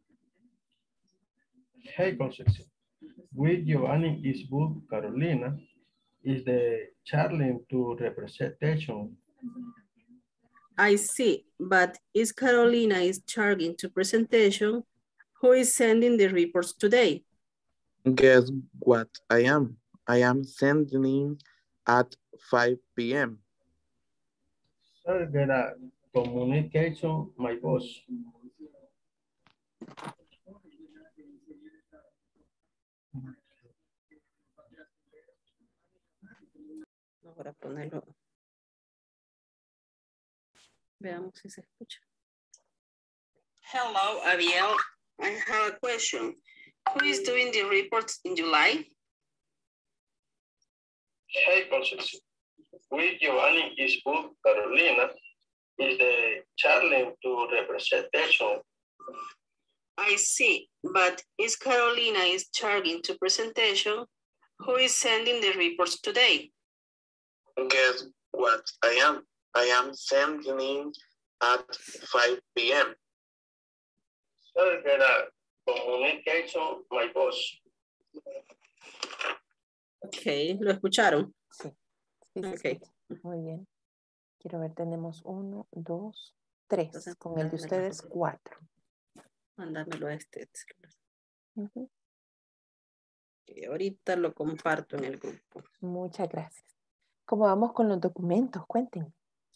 Hey, Concepcion. With Giovanni is book Carolina is the Charlie to representation. I see, but is Carolina is charging to presentation? Who is sending the reports today? Guess what I am? I am sending at five P M So get a communication, my boss. Ahora ponerlo. Veamos si se escucha. Hello, Abiel. I have a question. Who is doing the reports in July? Hey, Concepcion. With Giovanni is book Carolina is the Charlie to representation. I see, but is Carolina is charging to presentation? Who is sending the reports today? Guess what I am? I am sending at five P M So get a communication, my boss. Ok, ¿lo escucharon? Sí. Sí, sí, okay. Sí. Muy bien. Quiero ver, tenemos uno, dos, tres. Entonces, con el de ustedes, cuatro. Mándamelo a este. Uh-huh. Y ahorita lo comparto en el grupo. Muchas gracias. ¿Cómo vamos con los documentos? Cuenten.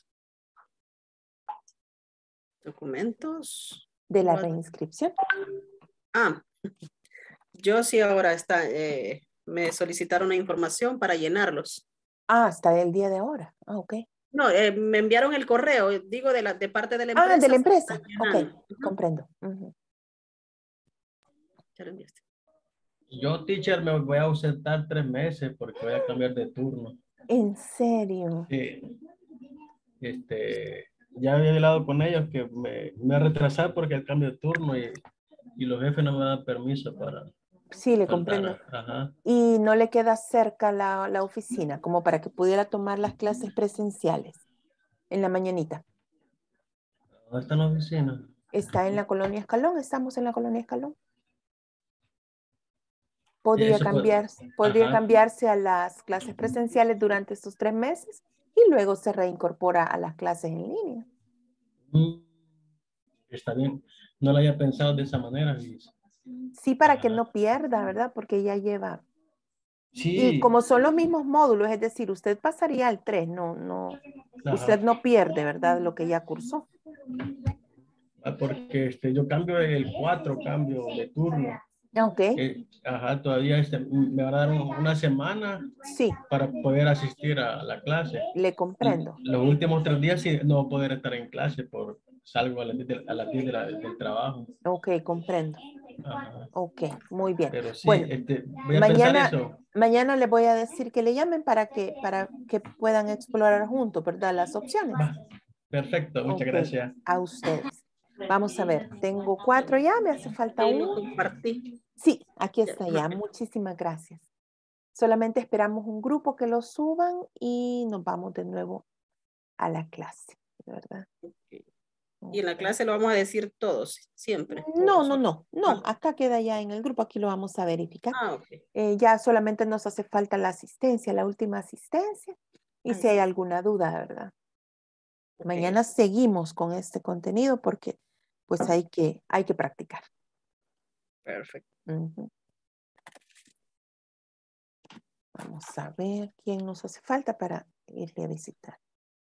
¿Documentos? De la What? reinscripción. Ah, yo sí ahora está, eh, me solicitaron una información para llenarlos. Ah, hasta el día de ahora. Ah, ok. No, eh, me enviaron el correo, digo de, la, de parte de la empresa. Ah, de la empresa. Ok, uh-huh. Comprendo. Uh-huh. Ya lo enviaste. Yo, teacher, me voy a ausentar tres meses porque voy a cambiar de turno. ¿En serio? Sí. Este, ya había hablado con ellos que me, me voy a retrasar porque el cambio de turno y, y los jefes no me dan permiso para... Sí, le comprendo. Ajá. Y no le queda cerca la, la oficina, como para que pudiera tomar las clases presenciales en la mañanita. ¿Dónde está la oficina? Está en la colonia Escalón, estamos en la colonia Escalón. Podría, cambiarse, podría cambiarse a las clases presenciales durante estos tres meses y luego se reincorpora a las clases en línea. Está bien, no lo había pensado de esa manera. Sí, para que no pierda, ¿verdad? Porque ya lleva... Sí. Y como son los mismos módulos, es decir, usted pasaría al tres, no, no, Ajá. Usted no pierde, ¿verdad? Lo que ya cursó. Porque este, yo cambio el cuatro, cambio de turno. Ok. Eh, ajá, todavía este, me van a dar una semana sí. para poder asistir a la clase. Le comprendo. Los últimos tres días sí no voy a poder estar en clase por salgo a las diez de, a las diez de la, del trabajo. Ok, comprendo. Ajá. Ok, muy bien. Pero sí, bueno, este, voy a mañana, pensar eso. Mañana les voy a decir que le llamen para que, para que puedan explorar juntos, ¿verdad? Las opciones. Va. Perfecto, muchas okay. gracias. A ustedes. Vamos a ver, tengo cuatro ya, me hace falta uno. Compartí. Sí, aquí está ya. Muchísimas gracias. Solamente esperamos un grupo que lo suban y nos vamos de nuevo a la clase, ¿verdad? Okay. Y en la clase lo vamos a decir todos, siempre. No, todos. no, no, no. Ah. Acá queda ya en el grupo, aquí lo vamos a verificar. Ah, okay. eh, ya solamente nos hace falta la asistencia, la última asistencia. Y Ay, si sí. hay alguna duda, ¿verdad? Okay. Mañana seguimos con este contenido porque pues hay que, hay que practicar. Perfecto. Uh-huh. Vamos a ver quién nos hace falta para irle a visitar.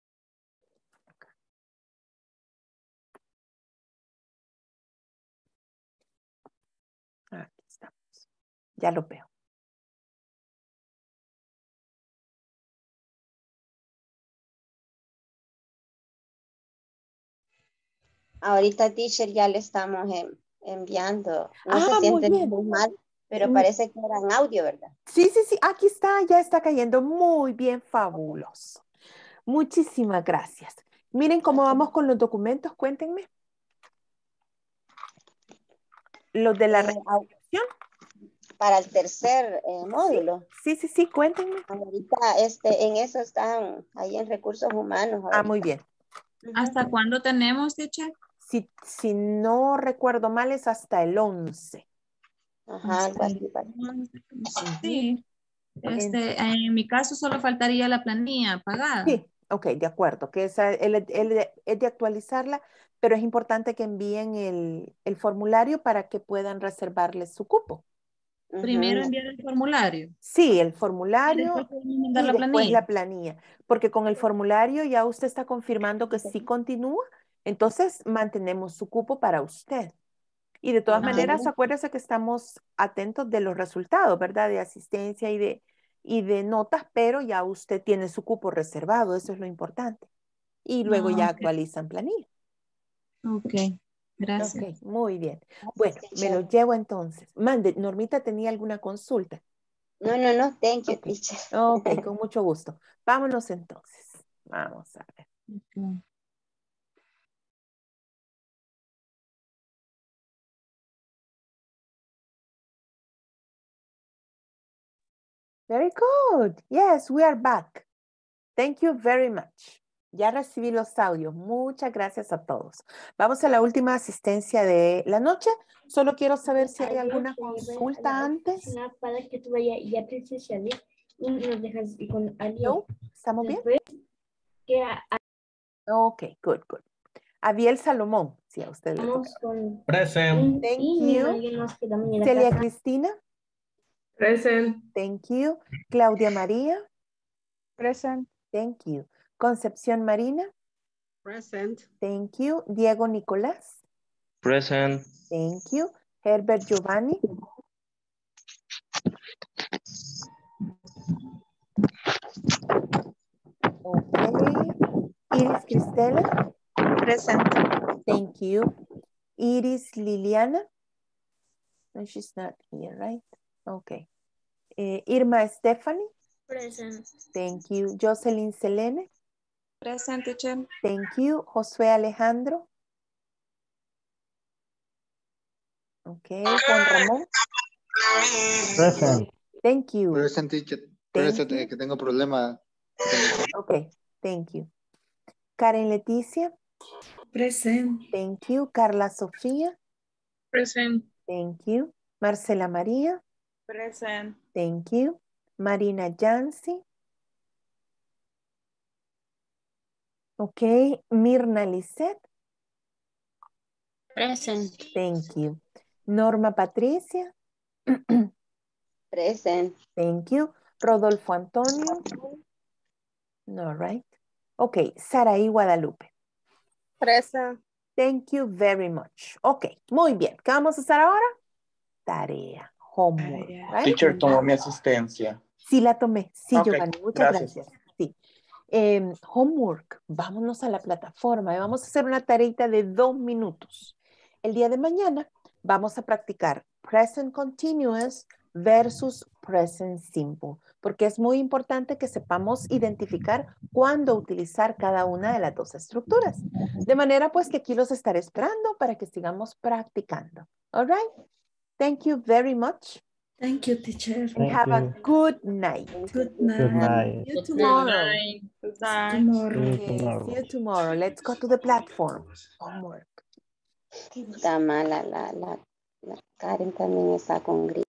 Aquí estamos. Ya lo veo. Ahorita, teacher, ya le estamos en, enviando. No ah, se siente muy bien. muy mal. Pero parece que era en audio, ¿verdad? Sí, sí, sí, aquí está, ya está cayendo muy bien, fabuloso. Muchísimas gracias. Miren cómo vamos con los documentos, cuéntenme. Los de la realización. Para el tercer eh, módulo. Sí, sí, sí, cuéntenme. Ahorita este, en eso están ahí en recursos humanos. Ah, muy bien. ¿Hasta cuándo tenemos, teacher? Si, si no recuerdo mal, es hasta el once. Ajá, algo así. Sí. Este, en mi caso solo faltaría la planilla pagada. Sí, ok, de acuerdo, que esa, el, el- es de actualizarla, pero es importante que envíen el, el formulario para que puedan reservarles su cupo. Primero enviar el formulario. Sí, el formulario Y después podemos mandar y la después planilla. la planilla, porque con el formulario ya usted está confirmando que sí continúa, entonces mantenemos su cupo para usted. Y de todas Ah, maneras, bien. acuérdese que estamos atentos de los resultados, ¿verdad? De asistencia y de, y de notas, pero ya usted tiene su cupo reservado, eso es lo importante. Y luego Ah, ya ok. actualizan planilla. Ok, gracias. Ok, muy bien. Bueno, me lo llevo entonces. Mande, Normita, ¿tenía alguna consulta? No, no, no, thank you, teacher. Ok, con mucho gusto. Vámonos entonces. Vamos a ver. Ok. Very good. Yes, we are back. Thank you very much. Ya recibí los audios. Muchas gracias a todos. Vamos a la última asistencia de la noche. Solo quiero saber si hay alguna consulta antes. Para que tú vayas ya presenciales y nos dejas ir con alguien. No, ¿estamos bien? Que a- Ok, good, good. Abiel Salomón, si a usted le toca. vamos con Present. Thank y you. alguien más que también en la Celia casa. Cristina. Present. Thank you. Claudia María. Present. Thank you. Concepción Marina. Present. Thank you. Diego Nicolás. Present. Thank you. Herbert Giovanni. Okay. Iris Cristela. Present. Thank you. Iris Liliana. No, she's not here, right? Okay. Eh, Irma Stephanie. Present. Thank you. Jocelyn Selene. Present, teacher. Thank you. Josué Alejandro. Okay. Juan Ramón. Present. Thank you. Present, teacher. Present, eh, que tengo problema. Okay. Thank you. Karen Leticia. Present. Thank you. Carla Sofía. Present. Thank you. Marcela María. Present. Thank you. Marina Yancy. Okay. Mirna Lisette. Present. Thank you. Norma Patricia. Present. Thank you. Rodolfo Antonio. All right. Okay. Saraí Guadalupe. Present. Thank you very much. Okay. Muy bien. ¿Qué vamos a hacer ahora? Tarea. Homework. Right? Teacher, tomó mi asistencia. Sí, la tomé. Sí, Ok, Giovanni. Muchas gracias. gracias. Sí. Eh, homework. Vámonos a la plataforma y vamos a hacer una tareita de dos minutos. El día de mañana vamos a practicar present continuous versus present simple, porque es muy importante que sepamos identificar cuándo utilizar cada una de las dos estructuras. De manera pues que aquí los estaré esperando para que sigamos practicando. All right? Thank you very much. Thank you, teacher. And have a good night. Good night. Good night. See you Good night. tomorrow. Good night. Tomorrow. See you Okay, tomorrow. see you tomorrow. Let's go to the platform. Homework. Está mala la, la, la Karen también está con gripe.